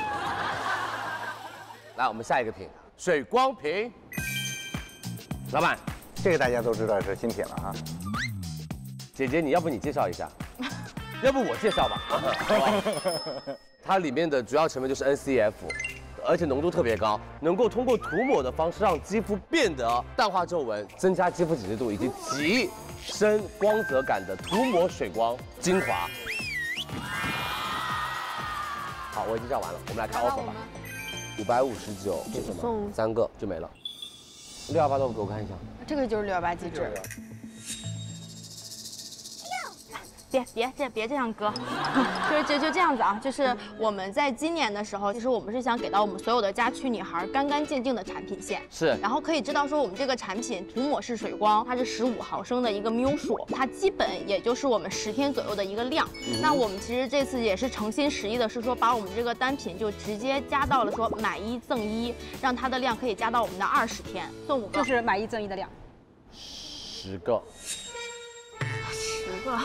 来，我们下一个品，水光瓶。老板， 这个大家都知道是新品了哈。 姐姐，要不你介绍一下？要不我介绍吧。它里面的主要成分就是 NCF， 而且浓度特别高，能够通过涂抹的方式让肌肤变得淡化皱纹，增加肌肤紧致度以及提升光泽感的涂抹水光精华。好，我已经介绍完了，我们来看 offer 吧。559是什么？3个就没了。618豆腐给我看一下。 这个就是618机制。别这样割，就这样子啊，就是我们在今年的时候，其实我们是想给到我们所有的家居女孩干干净净的产品线， 是， 然后可以知道说我们这个产品涂抹式水光，它是15毫升的一个 ml 数，它基本也就是我们10天左右的一个量。那我们其实这次也是诚心实意的，是说把我们这个单品就直接加到了说买1赠1，让它的量可以加到我们的20天，送5个， 就是买1赠1的量 ，10个 ，10个。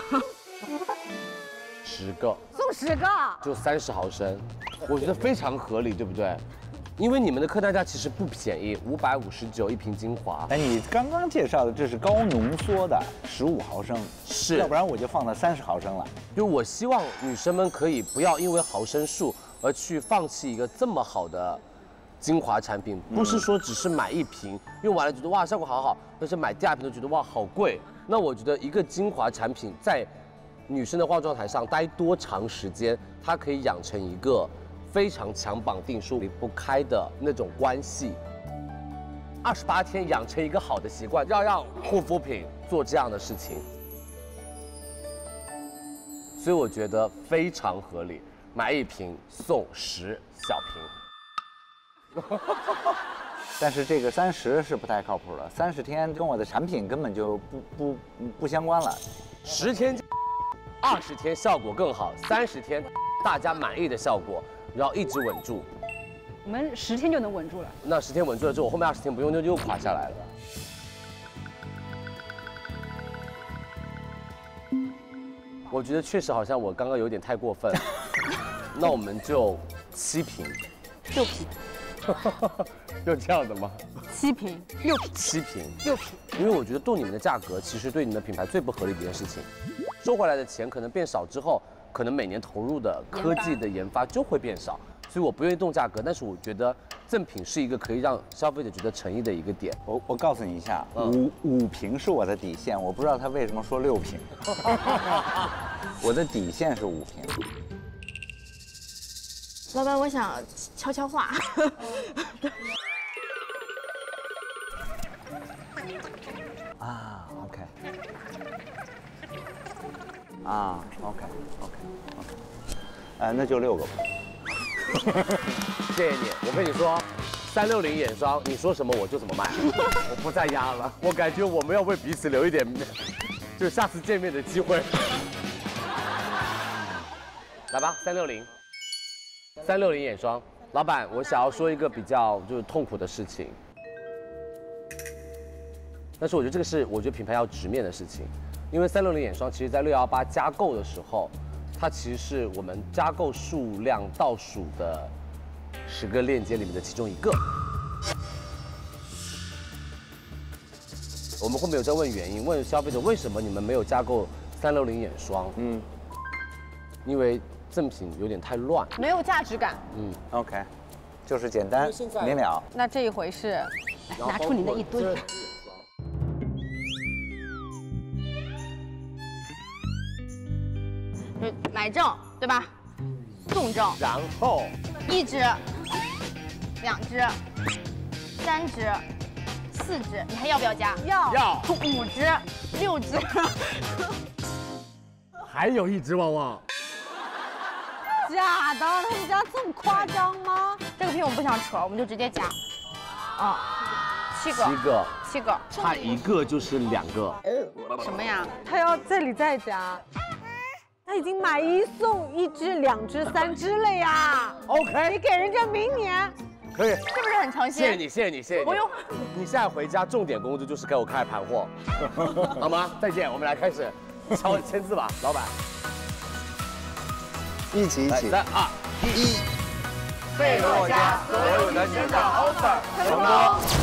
10个送10个， 就30毫升，我觉得非常合理，对不对？因为你们的客单价其实不便宜，559一瓶精华。 哎，你刚刚介绍的这是高浓缩的15毫升， 是， 要不然我就放到30毫升了。 就我希望女生们可以不要因为毫升数而去放弃一个这么好的精华产品，不是说只是买1瓶用完了觉得哇效果好好，但是买第2瓶都觉得哇好贵。那我觉得一个精华产品在女生的化妆台上待多长时间，它可以养成一个非常强绑定术离不开的那种关系。28天养成一个好的习惯，要让护肤品做这样的事情，所以我觉得非常合理，买1瓶送10小瓶。 但是这个30是不太靠谱了，30天跟我的产品根本就不相关了。 10天、20天效果更好，30天大家满意的效果，然后一直稳住。 我们10天就能稳住了。 那10天稳住了之后，后面20天不用就又垮下来了。我觉得确实好像我刚刚有点太过分，那我们就7瓶 ，6瓶。 有这样的吗 ？7瓶，6瓶 ，7瓶 ，6瓶。 因为我觉得动你们的价格，其实对你们品牌最不合理的一件事情，收回来的钱可能变少之后，可能每年投入的科技的研发就会变少，所以我不愿意动价格。但是我觉得赠品是一个可以让消费者觉得诚意的一个点。 我告诉你一下，5瓶是我的底线，我不知道他为什么说6瓶。我的底线是5瓶。 老板，我想悄悄话。 啊 ，OK。啊 ，OK， 那就6个吧。 谢谢你，我跟你说，360眼霜，你说什么我就怎么卖，我不再压了。我感觉我们要为彼此留一点，就下次见面的机会。来吧，360眼霜。老板，我想要说一个比较就是痛苦的事情，但是我觉得这个是我觉得品牌要直面的事情，因为360眼霜其实在618加购的时候，它其实是我们加购数量倒数的10个链接里面的其中一个。我们后面有在问原因，问消费者为什么你们没有加购360眼霜？因为赠品有点太乱， 没有价值感。 OK， 就是简单明了。 那这一回是拿出你那一堆。 买正对吧？送正， 然后 1支、2支、3支、4支，你还要不要加？ 要。 5支、6支， 还有1支旺旺。 假的，他们家这么夸张吗？ 这个皮我们不想扯，我们就直接加。啊，7个。7个。 差1个就是2个。 什么呀？ 他要这里再加。他已经买1送1只、2只、3只了呀。 OK。 你给人家明年。 可以。 是不是很诚心？ 谢谢你，谢谢你，谢谢你。 不用。 你现在回家重点工作就是给我开盘货，好吗？再见，我们来开始签字吧，老板。 一起。 3、2、1。 费洛嘉所有的女生 offer 成功。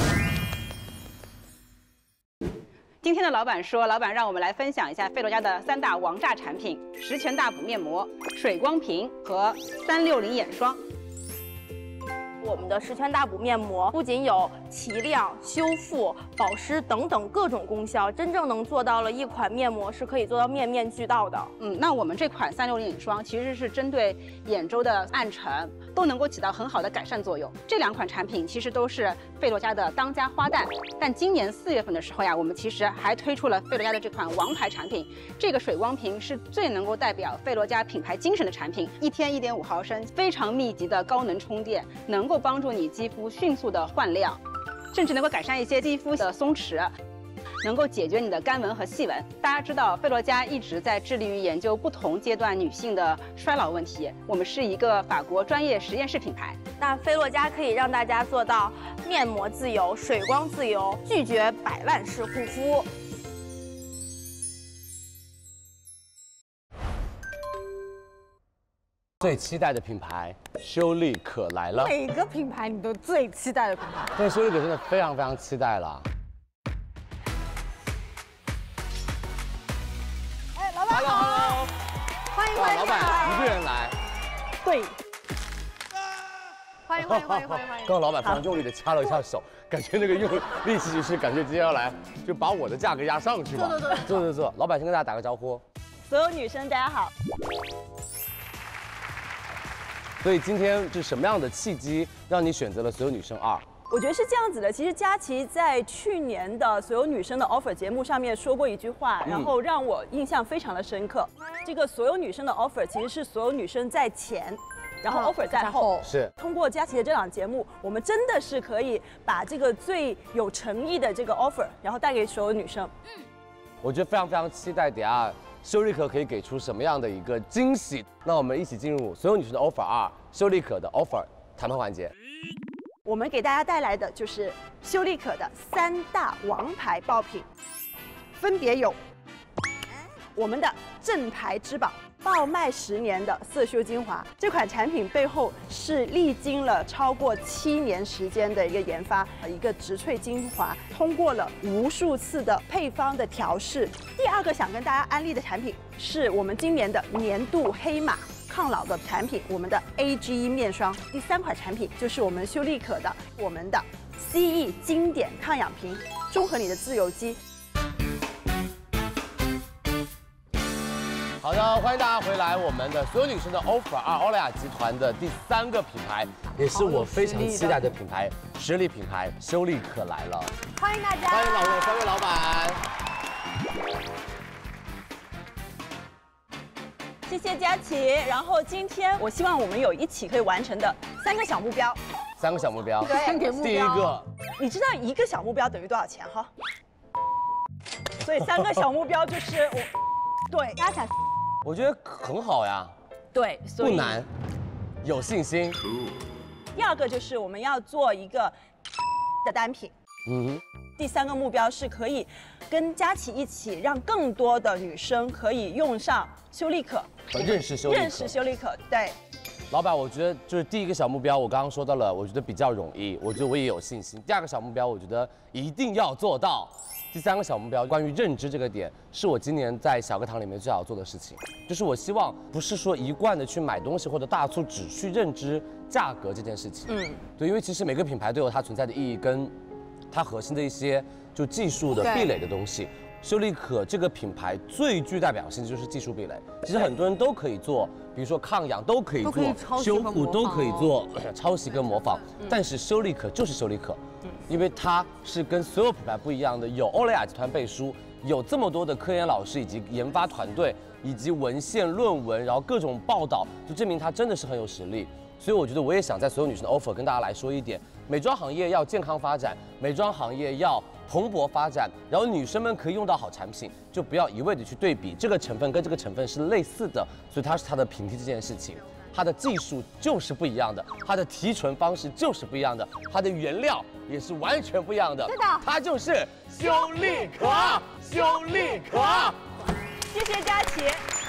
今天的老板说，老板让我们来分享一下费洛嘉的3大王炸产品：十全大补面膜、水光瓶和360眼霜。 我们的十全大补面膜不仅有提亮、修复、保湿等等各种功效，真正能做到了一款面膜是可以做到面面俱到的。 那我们这款360眼霜其实是针对眼周的暗沉都能够起到很好的改善作用。这2款产品其实都是费洛嘉的当家花旦，但今年4月份的时候呀，我们其实还推出了费洛嘉的这款王牌产品。这个水光瓶是最能够代表费洛嘉品牌精神的产品，1天1.5毫升，非常密集的高能充电，能够帮助你肌肤迅速的焕亮，甚至能够改善一些肌肤的松弛，能够解决你的干纹和细纹。大家知道，费洛嘉一直在致力于研究不同阶段女性的衰老问题。我们是一个法国专业实验室品牌。 那费洛嘉可以让大家做到面膜自由、水光自由，拒绝百万式护肤。 最期待的品牌修丽可来了。 每个品牌你都最期待的品牌。 但修丽可真的非常非常期待了。 哎，老板好，欢迎欢迎。 老板一个人来。 对。欢迎。 刚刚老板非常用力的掐了一下手，感觉那个用力气就是感觉接下来就把我的价格压上去吧。坐。老板先跟大家打个招呼。 所有女生大家好。 所以今天是什么样的契机让你选择了所有女生2？ 我觉得是这样子的，其实佳琪在去年的所有女生的 offer 节目上面说过一句话，然后让我印象非常的深刻。这个所有女生的 offer 其实是所有女生在前，然后 offer 在后。 是。 通过佳琪的这档节目，我们真的是可以把这个最有诚意的这个 offer， 然后带给所有女生。 我觉得非常非常期待，等下修丽可可以给出什么样的一个惊喜？那我们一起进入所有女生的 offer 2，修丽可的 offer 谈判环节。 我们给大家带来的就是修丽可的3大王牌爆品，分别有我们的正牌之宝爆卖10年的色修精华。这款产品背后是历经了超过7年时间的一个研发，一个植萃精华，通过了无数次的配方的调试。第2个想跟大家安利的产品是我们今年的年度黑马抗老的产品，我们的 AGE 面霜。第3款产品就是我们修丽可的我们的 CE 经典抗氧瓶，中和你的自由基。 好的，欢迎大家回来。我们的所有女生的 offer 2，欧莱雅集团的第3个品牌，也是我非常期待的品牌，实力品牌修丽可来了。 欢迎大家， 欢迎3位老板。 谢谢佳琪。然后今天我希望我们有一起可以完成的3个小目标。 3个小目标。 对， 第1个， 你知道1个小目标等于多少钱哈？所以3个小目标就是对，加起来。 我觉得很好呀。 对，所以不难，有信心。 第2个就是我们要做一个的单品。第3个目标是可以跟佳琪一起，让更多的女生可以用上修丽可， 认识修丽可。对。 老板，我觉得就是第1个小目标，我刚刚说到了，我觉得比较容易，我觉得我也有信心。第2个小目标，我觉得一定要做到。第3个小目标，关于认知这个点，是我今年在小课堂里面最好做的事情。就是我希望不是说一贯的去买东西或者大促只去认知价格这件事情。对，因为其实每个品牌都有它存在的意义跟它核心的一些就技术的壁垒的东西。修丽可这个品牌最具代表性就是技术壁垒。其实很多人都可以做，比如说抗氧都可以做，修复都可以做，抄袭跟模仿。但是修丽可就是修丽可。因为它是跟所有品牌不一样的，有欧莱雅集团背书，有这么多的科研老师以及研发团队，以及文献论文，然后各种报道，就证明它真的是很有实力。 所以我觉得我也想在所有女生的 offer 跟大家来说一点，美妆行业要健康发展，美妆行业要蓬勃发展，然后女生们可以用到好产品，就不要一味的去对比这个成分跟这个成分是类似的，所以它是它的平替这件事情。它的技术就是不一样的，它的提纯方式就是不一样的，它的原料也是完全不一样的。 是的， 它就是修丽可，修丽可。 谢谢佳琪。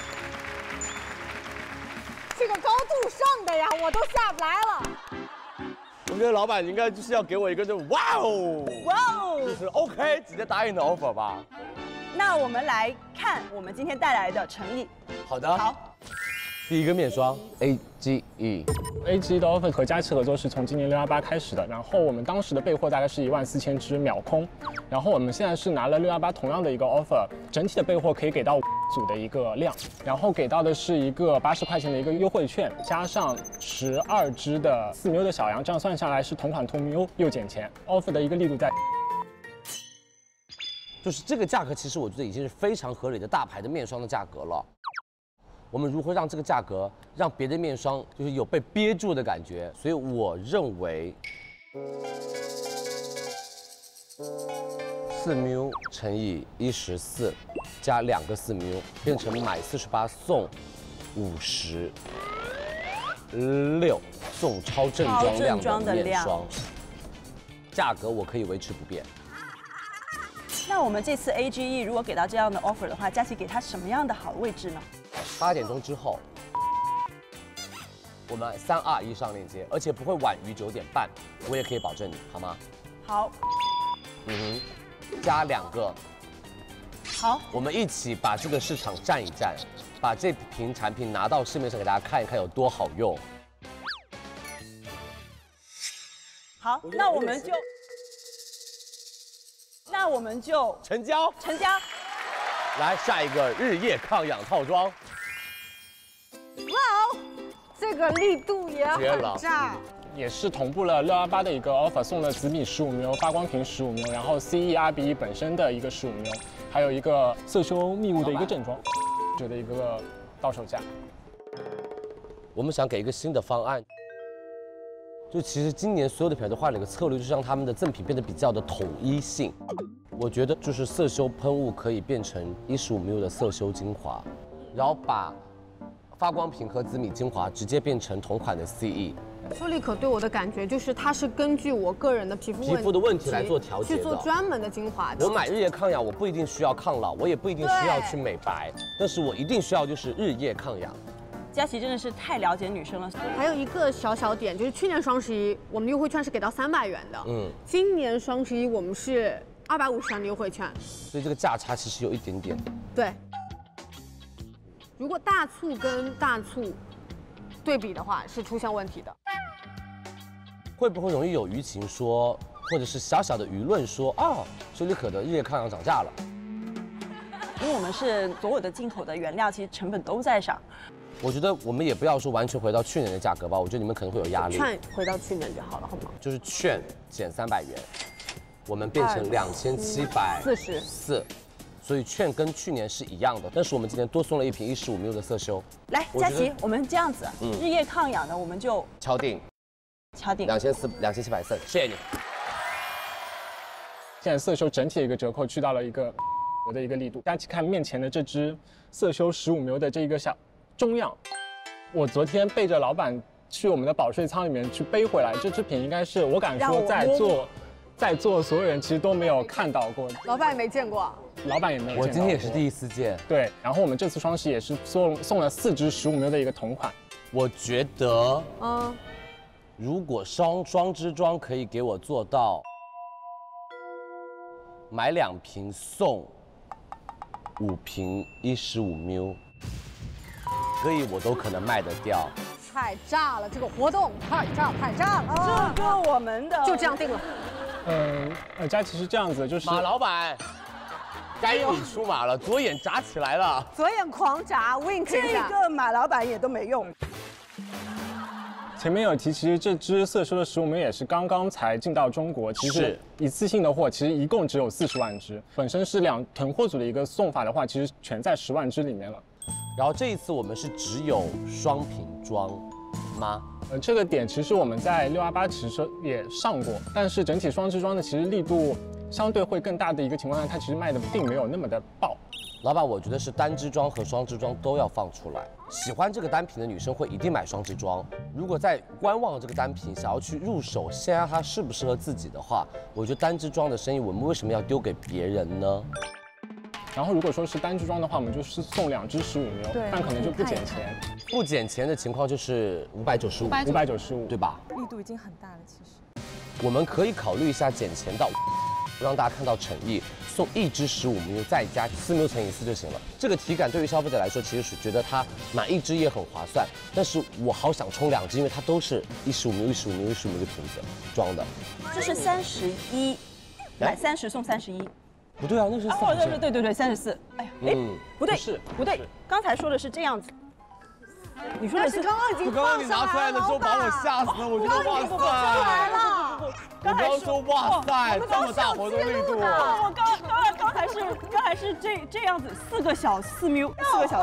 这个高度上的呀，我都下不来了。 我觉得老板应该就是要给我一个哇哦， 哇哦， 就是 OK， 直接答应的 offer 吧。 那我们来看我们今天带来的诚意。 好的。好。第一个面霜 AGE 的 offer 和佳琦合作是从今年618开始的，然后我们当时的备货大概是14000支秒空，然后我们现在是拿了618同样的一个 offer， 整体的备货可以给到5组的一个量，然后给到的是一个80块钱的一个优惠券，加上12支的4 ml 的小羊，这样算下来是同款同 ml 又减钱 ，offer 的一个力度在。 就是这个价格，其实我觉得已经是非常合理的大牌的面霜的价格了。我们如何让这个价格让别的面霜就是有被憋住的感觉？所以我认为4 ml 乘以14加2个4 ml变成买48送56，送超正装量的面霜，价格我可以维持不变。 那我们这次 AGE 如果给到这样的 offer 的话，佳琦给他什么样的好位置呢 ？8点钟之后，我们321上链接，而且不会晚于9点半，我也可以保证你，好吗？ 好。 加2个。 好。 我们一起把这个市场站一站，把这瓶产品拿到市面上给大家看一看有多好用。 好，那我们就成交。 成交。 来，下一个日夜抗氧套装。 哇哦，这个力度也很炸。 也是同步了618的一个 offer， 送了紫米15 ml、发光瓶15 ml， 然后 CE-RBE 本身的一个15 ml， 还有一个色修密雾的一个正装，觉得一个到手价。 我们想给一个新的方案。就其实今年所有的品牌都换了一个策略，就是让他们的赠品变得比较的统一性。我觉得就是色修喷雾可以变成15 ml 的色修精华，然后把发光瓶和紫米精华直接变成同款的 CE。 修丽可对我的感觉就是，它是根据我个人的皮肤的问题来做调节的， 去做专门的精华的。 我买日夜抗氧，我不一定需要抗老，我也不一定需要去美白，但是我一定需要就是日夜抗氧。 佳琦真的是太了解女生了。 还有一个小点，就是去年双11我们的优惠券是给到300元的，今年双11我们是250元的优惠券， 所以这个价差其实有一点点。 对，如果大促跟大促对比的话，是出现问题的。 会不会容易有舆情说，或者是小小的舆论说，哦，修丽可的日夜抗氧涨价了？ 因为我们是所有的进口的原料，其实成本都在涨。 我觉得我们也不要说完全回到去年的价格吧，我觉得你们可能会有压力。 券回到去年就好了，好吗？ 就是券减300元，我们变成2744，所以券跟去年是一样的，但是我们今年多送了一瓶15 ml 的色修。 来，佳琦，我们这样子，日夜抗氧的我们就敲定2740，谢谢你。 现在色修整体的一个折扣去到了一个的一个力度。大家看面前的这支色修15 ml 的这个小中样，我昨天背着老板去我们的保税仓里面去背回来，这支品应该是我敢说在座所有人其实都没有看到过， 老板也没见过， 老板也没有见过， 我今天也是第一次见。 对，然后我们这次双11也是送了4支15 ml 的一个同款。 我觉得，如果双支装可以给我做到买2瓶送5瓶15 ml，可以我都可能卖得掉。 太炸了，这个活动太炸了！ 这个我们的就这样定了。 佳琦是这样子，就是马老板，该你出马了，左眼眨起来了， 左眼狂眨 ，wink 一下，这个马老板也都没用。 前面有提，其实这支色修的15 ml也是刚刚才进到中国，其实一次性的货其实一共只有40万支，本身是2囤货组的一个送法的话，其实全在10万支里面了。 然后这一次我们是只有双瓶装吗？ 这个点其实我们在628其实也上过，但是整体双支装的其实力度相对会更大的一个情况下，它其实卖的并没有那么的爆。 老板，我觉得是单支装和双支装都要放出来。喜欢这个单品的女生会一定买双支装。如果在观望这个单品，想要去入手，先让它适不适合自己的话，我觉得单支装的生意我们为什么要丢给别人呢？ 然后如果说是单支装的话，我们就是送2支15ml，但可能就不减钱。 不减钱的情况就是595，对吧？ 力度已经很大了，其实。 我们可以考虑一下减钱到，让大家看到诚意，送1支15ml，再加4ml乘以4就行了。这个体感对于消费者来说，其实是觉得它买1支也很划算，但是我好想冲2支，因为它都是15ml的瓶子装的。 这是31，买30送31。 不对啊，那是哦，对，34。哎呀，不对，刚才说的是这样子。你说的是刚刚你拿出来的时候把我吓死了，我觉得哇塞！ 刚才说哇塞，这么大活动力度。 我刚才是这样子，4个小4ml。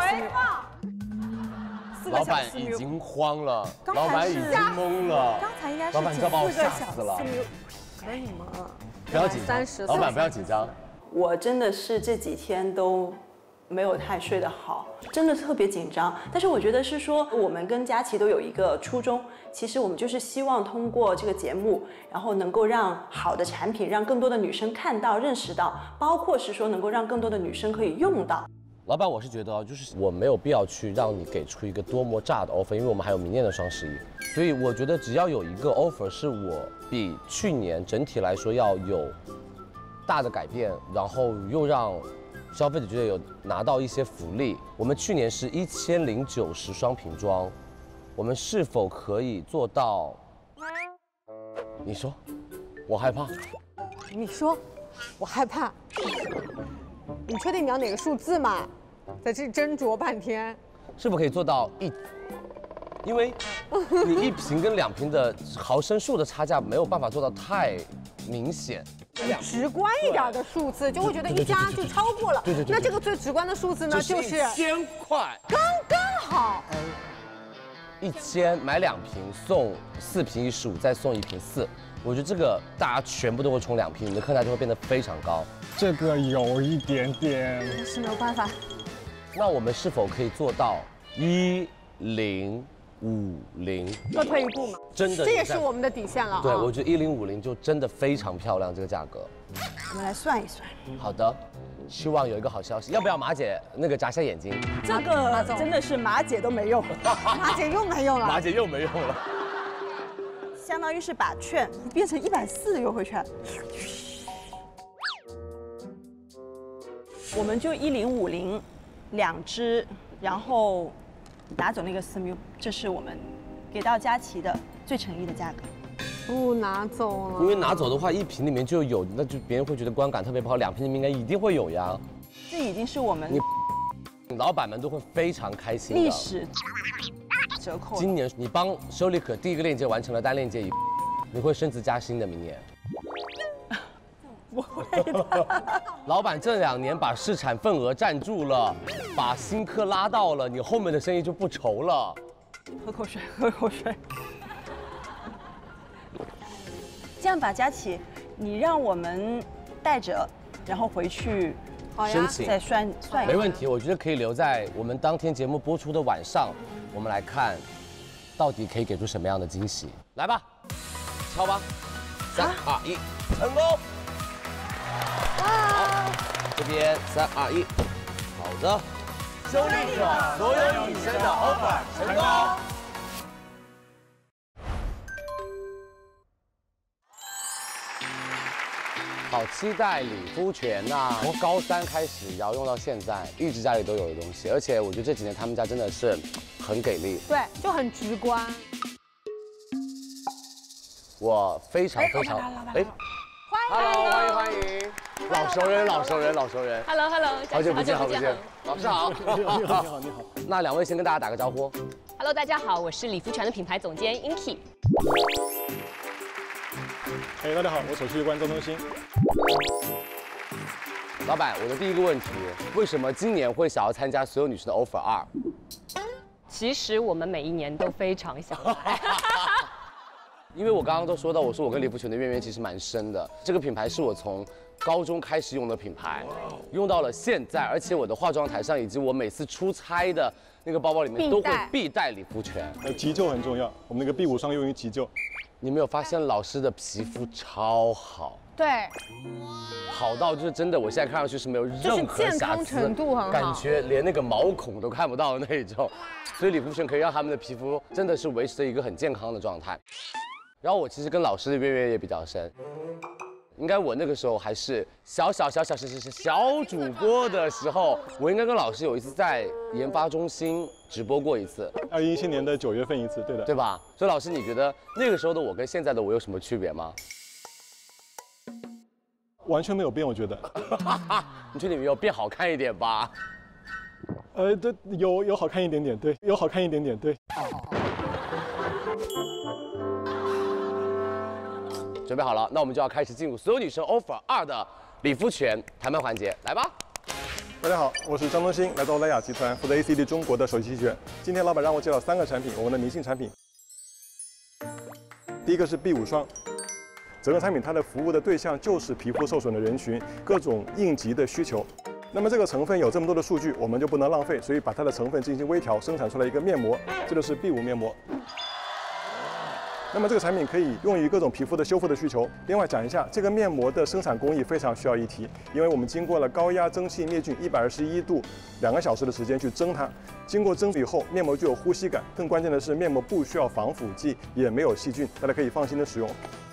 老板已经慌了，老板已经懵了。 刚才应该是老板，你要把我吓死了。 可以吗？ 不要紧张，老板不要紧张。 我真的是这几天都没有太睡得好，真的特别紧张。但是我觉得是说，我们跟佳琦都有一个初衷，其实我们就是希望通过这个节目，然后能够让好的产品让更多的女生看到、认识到，包括是说能够让更多的女生可以用到。 老板，我是觉得就是我没有必要去让你给出一个多么炸的 offer， 因为我们还有明年的双11，所以我觉得只要有一个 offer 是我比去年整体来说要有大的改变，然后又让消费者觉得有拿到一些福利。我们去年是1090双瓶装，我们是否可以做到？你说，我害怕。 你说，我害怕。你确定你要哪个数字嘛？在这里斟酌半天。 是否可以做到因为你1瓶跟2瓶的毫升数的差价没有办法做到太明显。 直观一点的数字，就会觉得一加就超过了。 对。 那这个最直观的数字呢，就是 1000块， 刚刚好。 1000买2瓶送4瓶15，再送1瓶4。我觉得这个大家全部都会冲2瓶，你的客单价就会变得非常高。 这个有一点点是没有办法。 那我们是否可以做到1050？ 各退一步嘛， 真的， 这也是我们的底线了。 对，我觉得1050就真的非常漂亮，这个价格。 我们来算一算。 好的，希望有一个好消息。要不要马姐那个眨下眼睛？ 这个真的是马姐都没用， 马姐又没用了。 马姐又没用了。 相当于是把券变成140的优惠券。我们就1050，2支，然后拿走那个4ml，这是我们给到佳琦的最诚意的价格。 不拿走了， 因为拿走的话，1瓶里面就有，那就别人会觉得观感特别不好。2瓶里面应该一定会有呀。 这已经是我们老板们都会非常开心的。 历史折扣。 今年你帮修丽可第1个链接完成了单链接以后，你会升职加薪的。明年。 不会的。 老板这2年把市场份额占住了，把新客拉到了，你后面的生意就不愁了。 喝口水，喝口水。这样吧，佳琦，你让我们带着，然后回去申请再算一下。 没问题，我觉得可以留在我们当天节目播出的晚上，我们来看，到底可以给出什么样的惊喜。来吧，敲吧，3、2、1，成功！好，这边3、2、1，好的，修丽可所有女生的 offer 成功。好期待理肤泉呐！从高3开始摇用到现在，一直家里都有的东西，而且我觉得这几年他们家真的是很给力， 对，就很直观。 我非常哎，Hello， 欢迎，老熟人 ，Hello， 好久不见，老师好， 你好。 那2位先跟大家打个招呼。 Hello， 大家好，我是理肤泉的品牌总监 Inky。 大家好，我首席观周东兴。 老板，我的第1个问题，为什么今年会想要参加所有女生的 offer 2？ 其实我们每一年都非常想来。 因为我刚刚都说到，我说我跟理肤泉的渊源其实蛮深的。这个品牌是我从高中开始用的品牌，用到了现在，而且我的化妆台上以及我每次出差的那个包包里面都会必带理肤泉。 急救很重要，我们那个 B5霜用于急救。 你没有发现老师的皮肤超好？ 对， 好到就是真的，我现在看上去是没有任何瑕疵， 程度很好， 感觉连那个毛孔都看不到的那种。所以理肤泉可以让他们的皮肤真的是维持着一个很健康的状态。然后我其实跟老师的渊源也比较深，应该我那个时候还是小主播的时候，我应该跟老师有一次在研发中心直播过一次 ，2017年的9月份一次，对的， 对吧？所以老师，你觉得那个时候的我跟现在的我有什么区别吗？ 完全没有变，我觉得。 你觉得你有变好看一点吧？ 对，有好看一点点，对，有好看一点点，对。 准备好了，那我们就要开始进入所有女生 offer 2的理肤泉谈判环节，来吧。 大家好，我是张东兴，来自欧莱雅集团，负责 ACD 中国的首席期权。今天老板让我介绍3个产品，我们的明星产品。第一个是 B5霜，整个产品它的服务的对象就是皮肤受损的人群，各种应急的需求。那么这个成分有这么多的数据，我们就不能浪费，所以把它的成分进行微调，生产出来一个面膜，这就是 B5面膜。那么这个产品可以用于各种皮肤的修复的需求。另外讲一下，这个面膜的生产工艺非常需要一提，因为我们经过了高压蒸汽灭菌121度2个小时的时间去蒸它，经过蒸以后，面膜具有呼吸感。更关键的是，面膜不需要防腐剂，也没有细菌，大家可以放心的使用。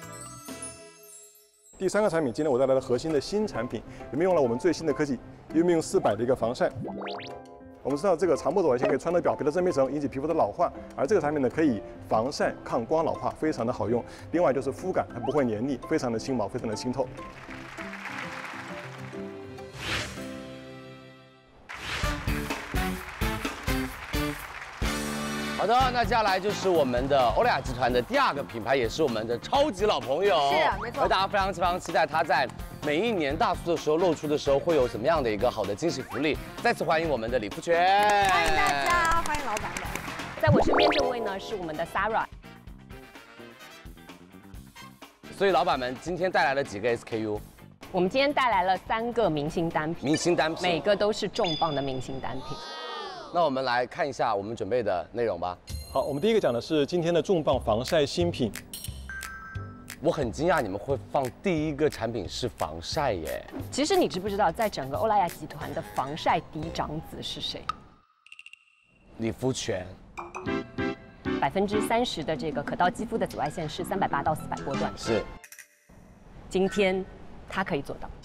第3个产品，今天我带来的核心的新产品，里面用了我们最新的科技，Immune 400的一个防晒。我们知道这个长波紫外线可以穿透表皮的真皮层，引起皮肤的老化，而这个产品呢可以防晒、抗光老化，非常的好用。另外就是肤感，它不会黏腻，非常的轻薄，非常的清透。 好的，那接下来就是我们的欧莱雅集团的第2个品牌，也是我们的超级老朋友。 是啊，没错。 而大家非常期待它在每一年大促的时候露出的时候会有怎么样的一个好的惊喜福利。再次欢迎我们的理肤泉， 欢迎大家，欢迎老板们。 在我身边这位呢是我们的 Sarah。 所以老板们今天带来了几个 SKU？ 我们今天带来了3个明星单品，每个都是重磅的明星单品。 那我们来看一下我们准备的内容吧。 好，我们第一个讲的是今天的重磅防晒新品。 我很惊讶你们会放第1个产品是防晒耶。 其实你知不知道，在整个欧莱雅集团的防晒嫡长子是谁？ 理肤泉。 30%的这个可到肌肤的紫外线是380到400波段。 是。今天它可以做到。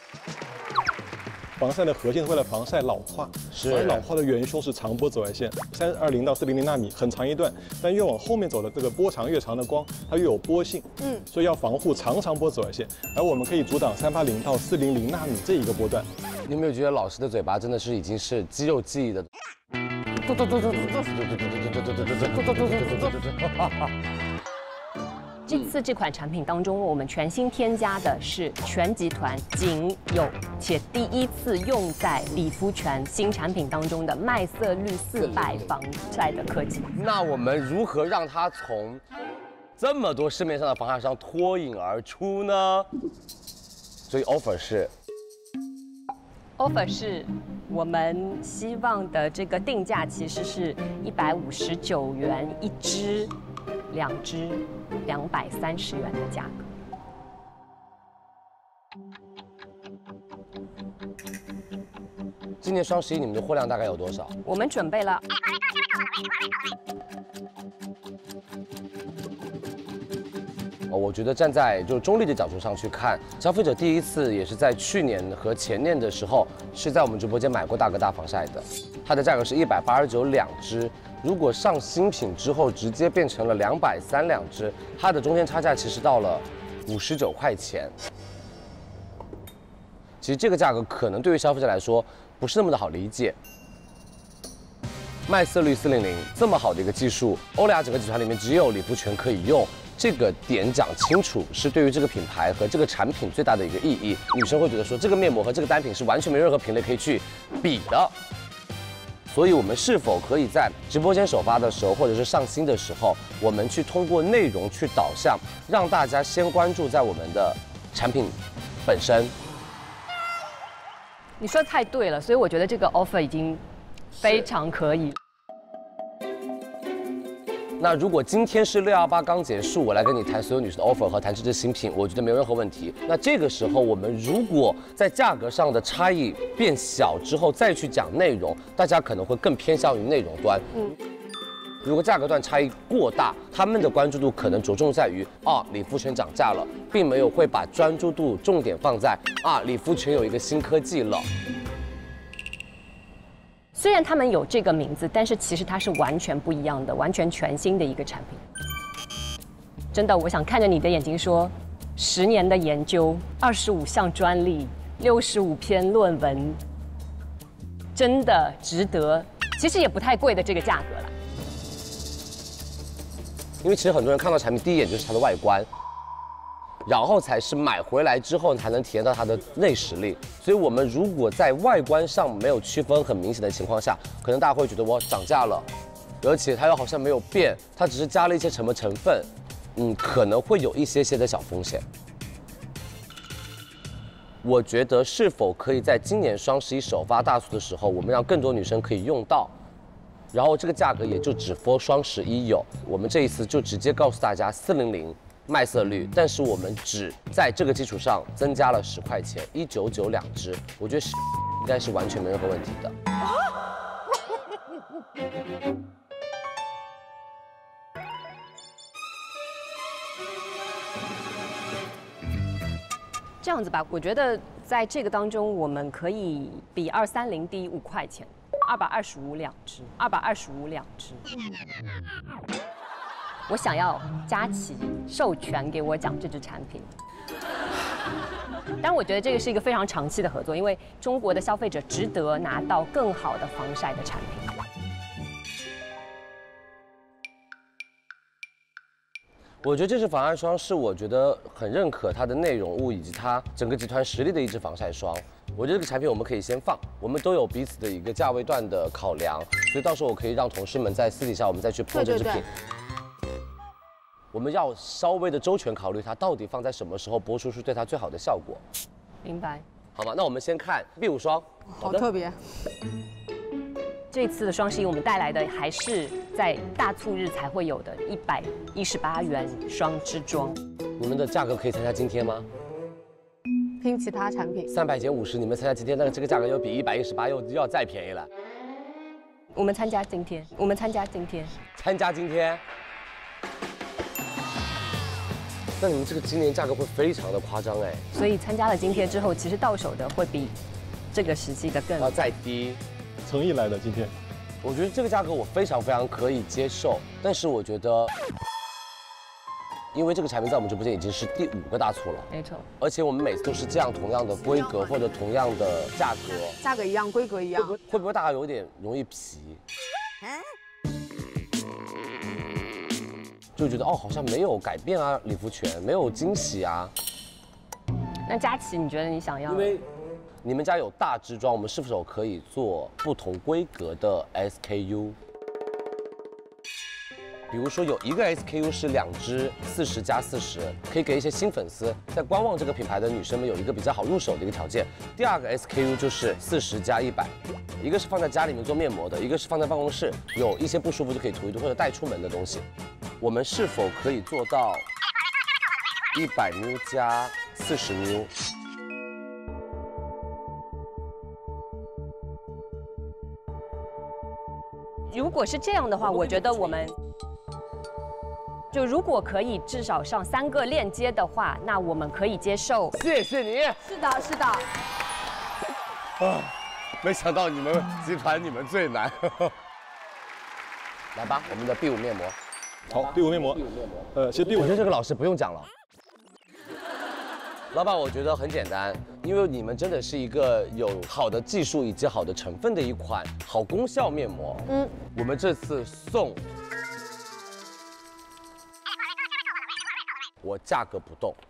防晒的核心是为了防晒老化，而老化的元凶是长波紫外线，320到400纳米，很长一段，但越往后面走的这个波长越长的光，它越有波性，所以要防护长波紫外线，而我们可以阻挡380到400纳米这一个波段。 你有没有觉得老师的嘴巴真的是已经是肌肉记忆的？ 这次这款产品当中，我们全新添加的是全集团仅有且第1次用在理肤泉新产品当中的麦色绿400防晒的科技。 那我们如何让它从这么多市面上的防晒霜脱颖而出呢？所以 offer 是我们希望的这个定价其实是159元1支，2支230元的价格。 今年双11你们的货量大概有多少？ 我们准备了。 我觉得站在就是中立的角度上去看，消费者第1次也是在去年和前年的时候是在我们直播间买过大哥大防晒的，它的价格是189.2支。如果上新品之后直接变成了230.2支，它的中间差价其实到了59块钱。其实这个价格可能对于消费者来说不是那么的好理解。麦色绿400这么好的一个技术，欧莱雅整个集团里面只有理肤泉可以用。这个点讲清楚是对于这个品牌和这个产品最大的一个意义。女生会觉得说这个面膜和这个单品是完全没有任何品类可以去比的。 所以我们是否可以在直播间首发的时候，或者是上新的时候，我们去通过内容去导向，让大家先关注在我们的产品本身。 你说的太对了，所以我觉得这个 offer 已经非常可以。 那如果今天是618刚结束，我来跟你谈所有女士的 offer 和谈这支新品，我觉得没有任何问题。那这个时候，我们如果在价格上的差异变小之后，再去讲内容，大家可能会更偏向于内容端。如果价格段差异过大，他们的关注度可能着重在于理肤泉涨价了，并没有会把专注度重点放在理肤泉有一个新科技了。 虽然他们有这个名字，但是其实它是完全不一样的，完全全新的一个产品。真的，我想看着你的眼睛说，10年的研究，25项专利，65篇论文，真的值得。其实也不太贵的这个价格了。 因为其实很多人看到产品第一眼就是它的外观。然后才是买回来之后才能体验到它的内实力，所以我们如果在外观上没有区分很明显的情况下，可能大家会觉得我涨价了，而且它又好像没有变，它只是加了一些什么成分，可能会有一些的小风险。我觉得是否可以在今年双11首发大促的时候，我们让更多女生可以用到，然后这个价格也就只 for 双11有，我们这一次就直接告诉大家400。卖色率，但是我们只在这个基础上增加了10块钱，199两支，我觉得应该是完全没任何问题的。 这样子吧，我觉得在这个当中，我们可以比230低5块钱，225两支，225两支。我想要佳琦授权给我讲这支产品，但我觉得这个是一个非常长期的合作，因为中国的消费者值得拿到更好的防晒的产品。 我觉得这支防晒霜是我觉得很认可它的内容物以及它整个集团实力的一支防晒霜。我觉得这个产品我们可以先放，我们都有彼此的一个价位段的考量，所以到时候我可以让同事们在私底下我们再去碰这支品。我们要稍微的周全考虑它到底放在什么时候播出是对它最好的效果。 明白。 好吗？那我们先看 B5霜。 好特别。 这次的双11我们带来的还是在大促日才会有的118元双支装。 你们的价格可以参加津贴吗？ 拼其他产品。 300减50，你们参加津贴，那这个价格又比118又要再便宜了。 我们参加津贴，我们参加津贴。 参加津贴。那你们这个今年价格会非常的夸张哎， 所以参加了津贴之后，其实到手的会比这个时期的更要再低， 诚意来的今天， 我觉得这个价格我非常非常可以接受，但是我觉得，因为这个产品在我们直播间已经是第5个大促了， 没错， 而且我们每次都是这样同样的规格或者同样的价格， 价格一样，规格一样， 会不会大家有点容易皮？就觉得好像没有改变啊，理肤泉没有惊喜啊。 那佳琦，你觉得你想要？ 因为你们家有大支装，我们是否可以做不同规格的 SKU？ 比如说有一个 SKU 是2支40+40，可以给一些新粉丝在观望这个品牌的女生们有一个比较好入手的一个条件。第2个 SKU 就是40+100，一个是放在家里面做面膜的，一个是放在办公室有一些不舒服就可以涂一涂或者带出门的东西。我们是否可以做到100 ml 加40 ml？ 如果是这样的话，我觉得我们就如果可以至少上3个链接的话，那我们可以接受。 谢谢你。 是的，是的。 没想到你们集团你们最难。来吧，我们的 B5 面膜。 好，第5面膜。其实第5， 我觉得这个老师不用讲了。老板，我觉得很简单，因为你们真的是一个有好的技术以及好的成分的一款好功效面膜。我们这次送，我价格不动，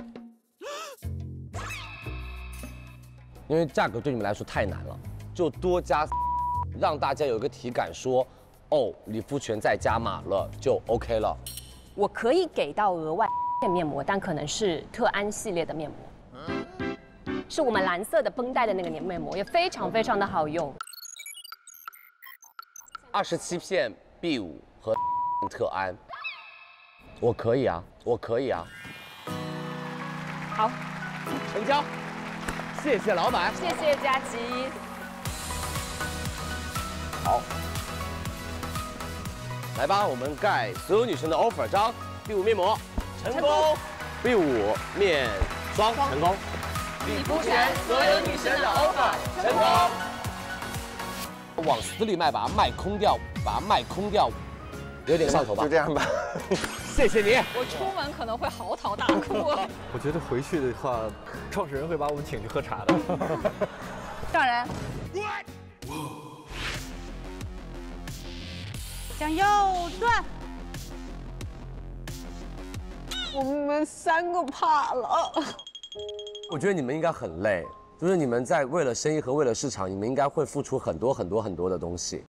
因为价格对你们来说太难了，就多加让大家有一个体感说，哦，理肤泉再加码了就 OK 了。 我可以给到额外面膜，但可能是特安系列的面膜，是我们蓝色的绷带的那个面膜，也非常非常的好用。 27片 B5和特安，我可以啊，我可以啊。 好， 成交，谢谢老板， 谢谢佳琪。 好，来吧，我们盖所有女生的 offer 章。B5面膜成功，B5面霜成功， 理肤泉所有女生的 offer 成功。 往死里卖，把它卖空掉，把它卖空掉，有点上头吧？ 就这样吧。 谢谢你。 我出门可能会嚎啕大哭。 我觉得回去的话，创始人会把我们请去喝茶的。 当然。向右转。 我们3个怕了。 我觉得你们应该很累，就是你们在为了生意和为了市场，你们应该会付出很多的东西。